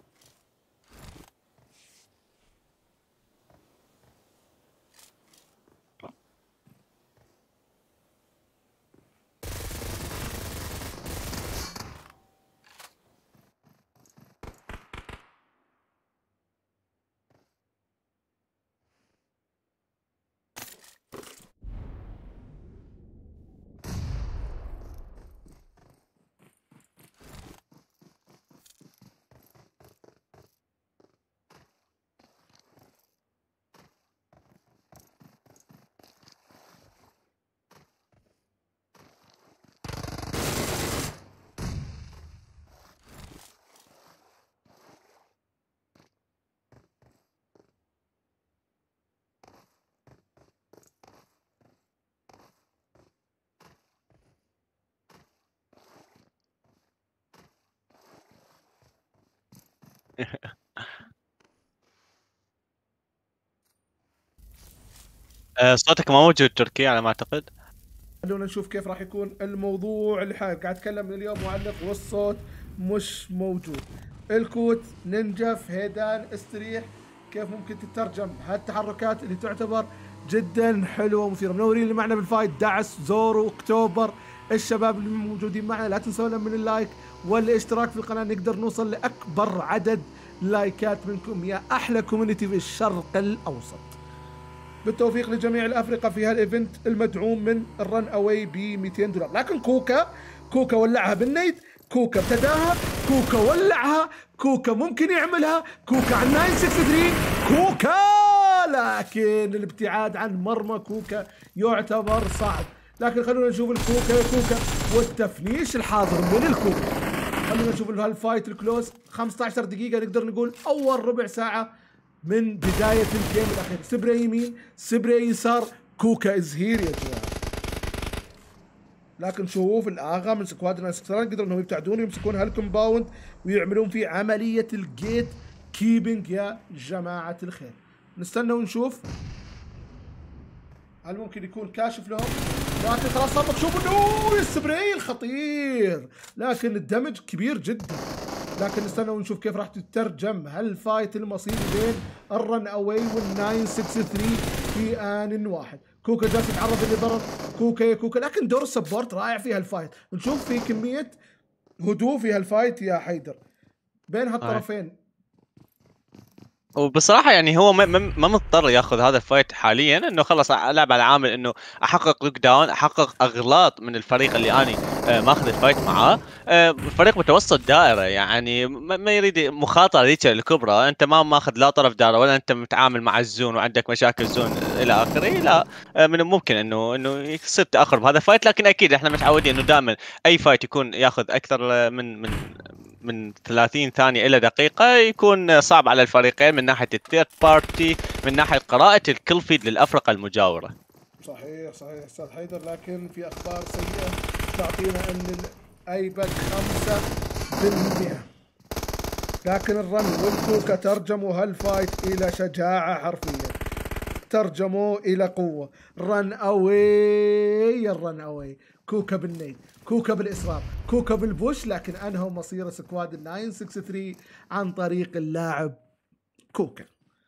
صوتك ما موجود تركي على ما اعتقد. خلونا نشوف كيف راح يكون الموضوع اللي قاعد اتكلم من اليوم معلق والصوت مش موجود. الكوت ننجف هيدان استريح، كيف ممكن تترجم هالتحركات اللي تعتبر جدا حلوه ومثيره. منورين اللي معنا بالفايت دعس زورو اكتوبر، الشباب اللي موجودين معنا لا تنسونا من اللايك والاشتراك في القناه، نقدر نوصل لاكبر عدد لايكات منكم يا احلى كوميونتي في الشرق الاوسط. بالتوفيق لجميع الافرقه في هالايفنت المدعوم من الرن اواي ب مئتين دولار. لكن كوكا كوكا ولعها بالنيد، كوكا ابتداها، كوكا ولعها، كوكا ممكن يعملها، كوكا عن تسعة ستة ثلاثة كوكا، لكن الابتعاد عن مرمى كوكا يعتبر صعب. لكن خلونا نشوف الكوكا يا كوكا والتفنيش الحاضر من الكوكا. خلونا نشوف هالفايت الكلوز خمسة عشر دقيقه، نقدر نقول اول ربع ساعه من بداية الجيم الأخير. سبري يمين سبري يسار، كوكا از هير يا جماعة. لكن شوف الاغا من سكواد نايس قدروا انهم يبتعدون ويمسكون هالكومباوند ويعملون فيه عمليه الجيت كيبنج يا جماعه الخير. نستنى ونشوف هل ممكن يكون كاشف لهم، لكن خلاص صار شوفوا انه السبراي الخطير، لكن الدمج كبير جدا. لكن نستنى ونشوف كيف راح تترجم هالفايت المصيري بين الرن اواي وال تسعة ستة ثلاثة في ان واحد. كوكا جالس يتعرض لضرر، كوكا يا كوكا، لكن دور السبورت رائع في هالفايت. نشوف في كميه هدوء في هالفايت يا حيدر بين هالطرفين. وبصراحه يعني هو ما, ما مضطر ياخذ هذا الفايت حاليا، انه خلص العب على عامل انه احقق لوك داون، احقق اغلاط من الفريق اللي اني آه ماخذ الفايت معاه. آه فريق متوسط دائره، يعني ما يريد مخاطره ذيك الكبرى. انت ما ماخذ لا طرف دائره ولا انت متعامل مع الزون وعندك مشاكل زون الى اخره. لا آه من الممكن انه انه يصير تاخر بهذا الفايت، لكن اكيد احنا متعودين انه دائما اي فايت يكون ياخذ اكثر من من من ثلاثين ثانية إلى دقيقة يكون صعب على الفريقين من ناحية الثيرد بارتي، من ناحية قراءة الكل فيد للأفرقة المجاورة. صحيح صحيح أستاذ حيدر، لكن في أخبار سيئة تعطينا أن الأيبك خمسة بالمئة، لكن الرن والكوكا ترجموا هالفايت إلى شجاعة حرفيا، ترجموا إلى قوة. رن أوي الرن أوي، كوكا بالنيد، كوكا بالإصرار، كوكا بالبوش، لكن أنهوا مصير سكواد الناين ستة ثلاثة عن طريق اللاعب كوكا.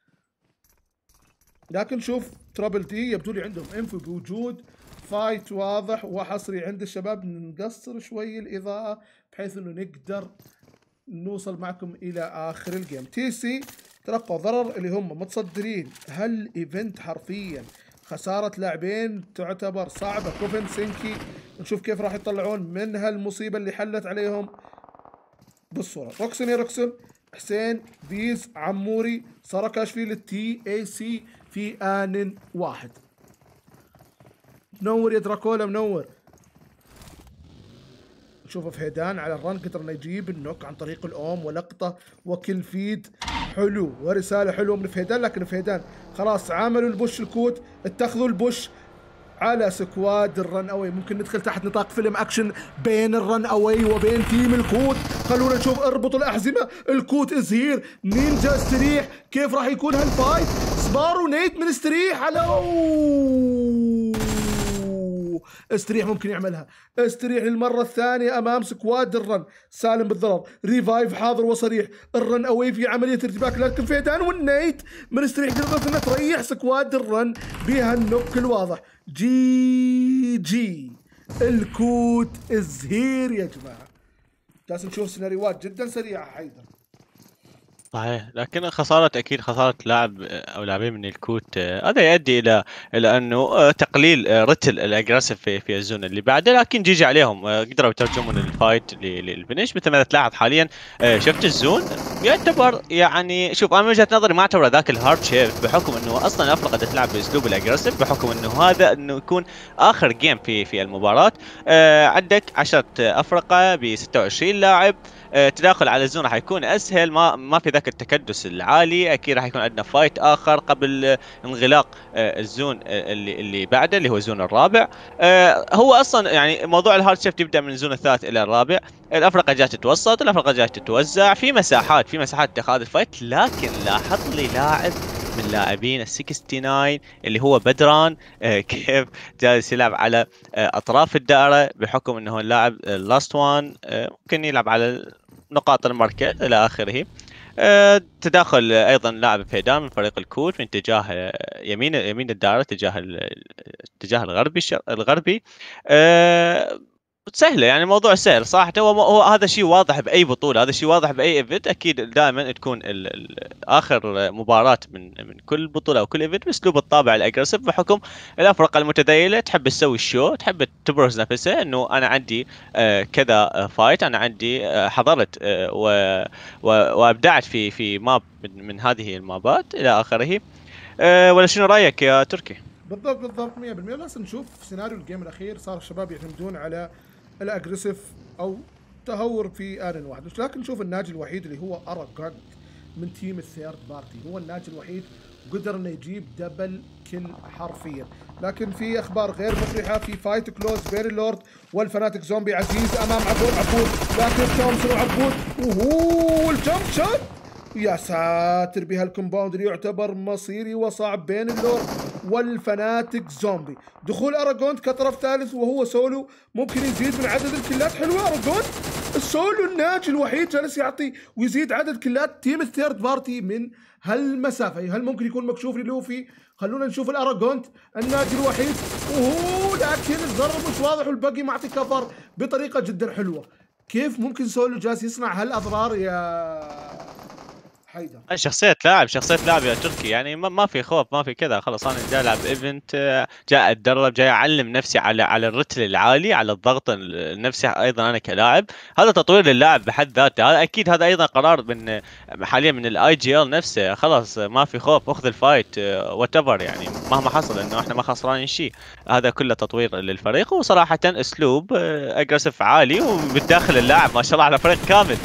لكن شوف ترابل دي يبدو لي عندهم انفو بوجود فايت واضح وحصري عند الشباب. نقصر شوي الإضاءة بحيث أنه نقدر نوصل معكم إلى آخر الجيم. تي سي تلقوا ضرر اللي هم متصدرين هالإيفنت حرفيا، خسارة لاعبين تعتبر صعبة. كوفن سينكي نشوف كيف راح يطلعون من هالمصيبة اللي حلت عليهم بالصورة. روكسون يا روكسون، حسين، بيز، عموري، ساركاشفيل، التي اي سي في آن واحد. منور يا دراكولا منور. نشوف فهيدان على الرن قدر انه يجيب النوك عن طريق الاوم ولقطه وكل فيد حلو ورساله حلوه من فهيدان، لكن فهيدان خلاص عاملوا البوش الكوت، اتخذوا البوش على سكواد الرن اوي. ممكن ندخل تحت نطاق فيلم اكشن بين الرن اوي وبين تيم الكوت. خلونا نشوف اربطوا الاحزمه، الكوت ازهير نينجا استريح، كيف راح يكون هالفايت؟ سبارو نيت من استريح على استريح ممكن يعملها، استريح للمرة الثانية أمام سكواد الرن. سالم بالضرر، ريفايف حاضر وصريح، الرن أوي في عملية ارتباك، لكن فيدان والنيت من استريح قدرت أنها تريح سكواد الرن بها النوك الواضح. جي جي الكوت الزهير يا جماعة. لازم نشوف سيناريوهات جدا سريعة حيدر. صحيح، لكن خسارة أكيد خسارة لاعب أو لاعبين من الكوت هذا يؤدي إلى إلى أنه تقليل رتل الأجريسيف في في الزون اللي بعده، لكن جي جي عليهم قدروا يترجمون الفايت للفينش. مثل ما تلاحظ حاليا شفت الزون يعتبر يعني شوف أنا من وجهة نظري ما أعتبره ذاك الهارد شيفت، بحكم أنه أصلا الأفرقة تلعب بأسلوب الأجريسيف، بحكم أنه هذا أنه يكون آخر جيم في في المباراة. عندك عشرة أفرقة ب ستة وعشرين لاعب، تداخل على الزون راح يكون اسهل، ما ما في ذاك التكدس العالي. اكيد راح يكون عندنا فايت اخر قبل انغلاق الزون اللي اللي بعده اللي هو الزون الرابع. هو اصلا يعني موضوع الهارد شيفت يبدا من الزون الثالث الى الرابع، الافرقه جايه تتوسط، الافرقه جايه تتوزع في مساحات في مساحات اتخاذ الفايت. لكن لاحظ لي لاعب من لاعبين ال تسعة وستين اللي هو بدران كيف جالس يلعب على اطراف الدائره، بحكم انه اللاعب لاست وان ممكن يلعب على نقاط المركز الى اخره. أه تداخل ايضا لاعب فيدان من فريق الكوت من اتجاه يمين يمين الدائره، تجاه الاتجاه الغربي الغربي. أه سهله يعني الموضوع سهل صراحه. هو, هو هذا شيء واضح باي بطوله، هذا شيء واضح باي ايفنت. اكيد دائما تكون ال ال اخر مباراه من من كل بطوله او كل ايفنت باسلوب الطابع الاجريسيف، بحكم الافرقه المتذيله تحب تسوي الشو، تحب تبرز نفسها انه انا عندي آه كذا فايت، انا عندي آه حضرت آه وابدعت في في ماب من, من هذه المابات الى اخره. آه ولا شنو رايك يا تركي؟ بالضبط بالضبط مية بالمية. لازم نشوف سيناريو الجيم الاخير صار الشباب يعتمدون على الاجريسيف او تهور في ان واحد، لكن نشوف الناجي الوحيد اللي هو اراجونت من تيم الثيرد بارتي، هو الناجي الوحيد وقدر انه يجيب دبل كل حرفيا. لكن في اخبار غير مفرحه، في فايت كلوز بين اللورد والفناتيك زومبي. عزيز امام عبود عبود لكن تومسون وعبود وهو الجمب شوت. يا ساتر بهالكومباوند اللي يعتبر مصيري وصعب بين اللورد والفناتيك زومبي. دخول اراجونت كطرف ثالث وهو سولو ممكن يزيد من عدد الكلات. حلوه اراجونت، السولو الناجي الوحيد جالس يعطي ويزيد عدد كلات تيم الثيرد بارتي من هالمسافه. هل ممكن يكون مكشوف للوفي؟ خلونا نشوف الاراجونت الناجي الوحيد وهو، لكن الضرر مش واضح والباقي معطي كفر بطريقه جدا حلوه. كيف ممكن سولو جالس يصنع هالاضرار يا حيدر؟ شخصية لاعب شخصية لاعب يا تركي، يعني ما ما في خوف، ما في كذا، خلاص انا جاي العب ايفنت، جاي اتدرب، جاي اعلم نفسي على على الرتل العالي، على الضغط النفسي ايضا انا كلاعب. هذا تطوير للاعب بحد ذاته، هذا اكيد هذا ايضا قرار من حاليا من الاي جي ال نفسه. خلاص ما في خوف، اخذ الفايت وات ايفر، يعني مهما حصل انه احنا ما خسرانين شيء. هذا كله تطوير للفريق، وصراحة اسلوب اجريسيف عالي، وبالداخل اللاعب ما شاء الله على فريق كامل.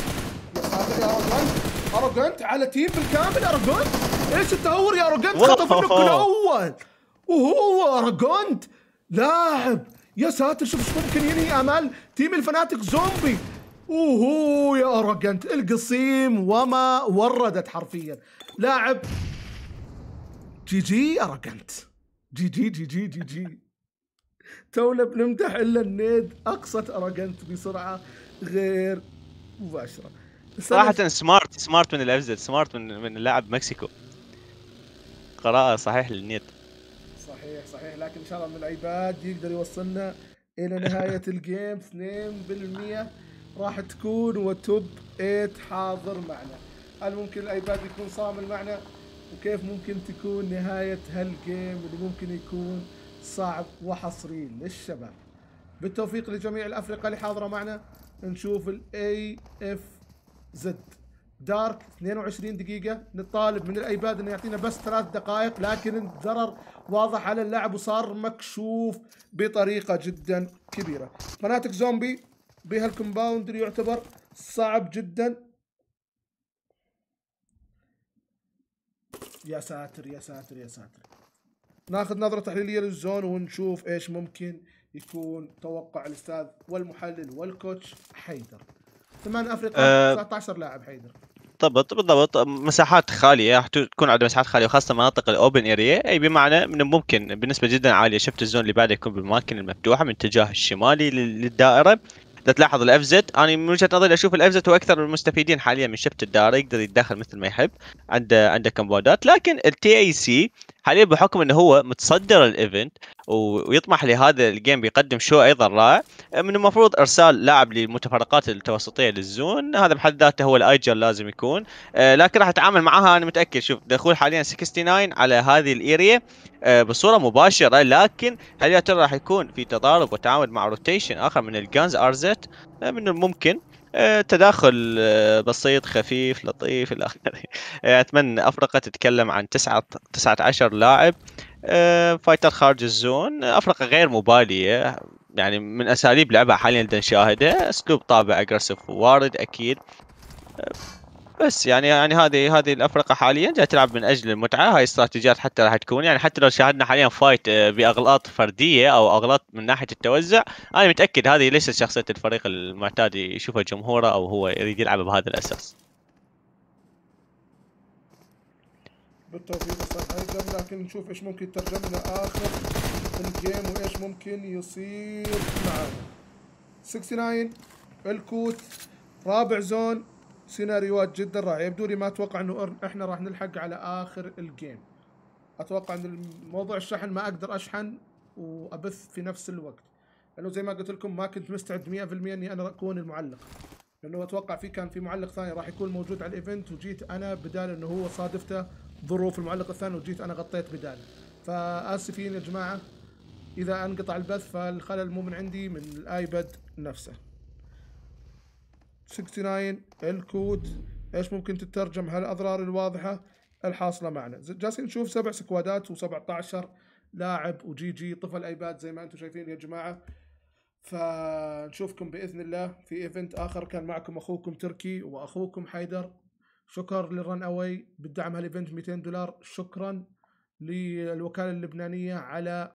اروجنت على تيم بالكامل. اروجنت ايش التهور يا اروجنت؟ خطف النوك الاول وهو اروجنت لاعب. يا ساتر شوف ايش ممكن ينهي امال تيم الفناتيك زومبي. وهو يا اروجنت القصيم وما وردت حرفيا. لاعب جي جي اروجنت، جي جي جي جي جي جي. تونا بنمدح الا النيد اقصت اروجنت بسرعه غير مباشره. صراحة سمارت سمارت من الافزل، سمارت من من اللاعب مكسيكو. قراءة صحيح للنيت. صحيح صحيح، لكن ان شاء الله من العباد يقدر يوصلنا الى نهاية الجيم. اثنين بالمئة راح تكون وتوب ثمانية حاضر معنا. هل ممكن الايباد يكون صامل معنا؟ وكيف ممكن تكون نهاية هالجيم اللي ممكن يكون صعب وحصري للشباب؟ بالتوفيق لجميع الافرقة اللي حاضرة معنا. نشوف الاي اف زد دارك اثنين وعشرين دقيقة. نطالب من الايباد انه يعطينا بس ثلاث دقائق، لكن الضرر واضح على اللاعب وصار مكشوف بطريقة جدا كبيرة. فناتيك زومبي بهالكومباوند اللي يعتبر صعب جدا. يا ساتر يا ساتر يا ساتر. ناخذ نظرة تحليلية للزون ونشوف ايش ممكن يكون توقع الاستاذ والمحلل والكوتش حيدر. ثمان افرقة أه تسعة عشر لاعب حيدر. بالضبط بالضبط، مساحات خاليه، تكون عندنا مساحات خاليه، وخاصه مناطق الاوبن اريا، اي بمعنى من ممكن بنسبه جدا عاليه شفت الزون اللي بعده يكون بالاماكن المفتوحه من الاتجاه الشمالي للدائره. اذا تلاحظ الاف زد، انا من وجهه نظري اشوف الاف زد هو اكثر المستفيدين حاليا من شفت الدائره، يقدر يتدخل مثل ما يحب، عنده عنده كمبودات. لكن التي اي سي حاليا بحكم انه هو متصدر الايفنت ويطمح لهذا الجيم بيقدم شو ايضا رائع، من المفروض ارسال لاعب للمتفرقات التوسطيه للزون. هذا بحد ذاته هو الايجل لازم يكون، آه لكن راح اتعامل معها انا متاكد. شوف دخول حاليا تسعة وستين على هذه الاريا آه بصوره مباشره، لكن هل يا ترى راح يكون في تضارب وتعامل مع روتيشن اخر من الجانز ارزت؟ آه من الممكن آه تداخل آه بسيط خفيف لطيف الى اخره. آه اتمنى افرقه تتكلم عن تسعة تسعة عشر لاعب آه فايتر خارج الزون، افرقه غير مباليه، يعني من اساليب لعبها حاليا اللي نشاهده اسلوب طابع اجريسيف وارد اكيد. بس يعني يعني هذه هذه الافرقه حاليا جايه تلعب من اجل المتعه. هاي استراتيجيات حتى راح تكون، يعني حتى لو شاهدنا حاليا فايت باغلاط فرديه او اغلاط من ناحيه التوزع، انا متاكد هذه ليست شخصيه الفريق المعتاد يشوفها جمهوره او هو يريد يلعب بهذا الاساس. بالتوفيق استاذ حيدر، لكن نشوف ايش ممكن يترجم لنا اخر الجيم وايش ممكن يصير معانا. تسعة وستين الكوت رابع زون، سيناريوهات جدا رائعه. يبدو لي ما اتوقع انه احنا راح نلحق على اخر الجيم. اتوقع ان موضوع الشحن ما اقدر اشحن وابث في نفس الوقت، لانه زي ما قلت لكم ما كنت مستعد مئة بالمئة اني انا اكون المعلق، لانه اتوقع في كان في معلق ثاني راح يكون موجود على الايفنت، وجيت انا بدال انه هو صادفته ظروف المعلق الثاني وجيت انا غطيت بداله. فاسفين يا جماعه اذا انقطع البث، فالخلل مو من عندي، من الايباد نفسه. تسعة وستين الكود ايش ممكن تترجم هالاضرار الواضحه الحاصله معنا؟ جالسين نشوف سبع سكوادات و17 لاعب وجي جي طفل ايباد زي ما انتم شايفين يا جماعه. فنشوفكم باذن الله في ايفنت اخر. كان معكم اخوكم تركي واخوكم حيدر. شكر للرن اواي بالدعم هالايفنت مئتين دولار. شكرا للوكاله اللبنانيه على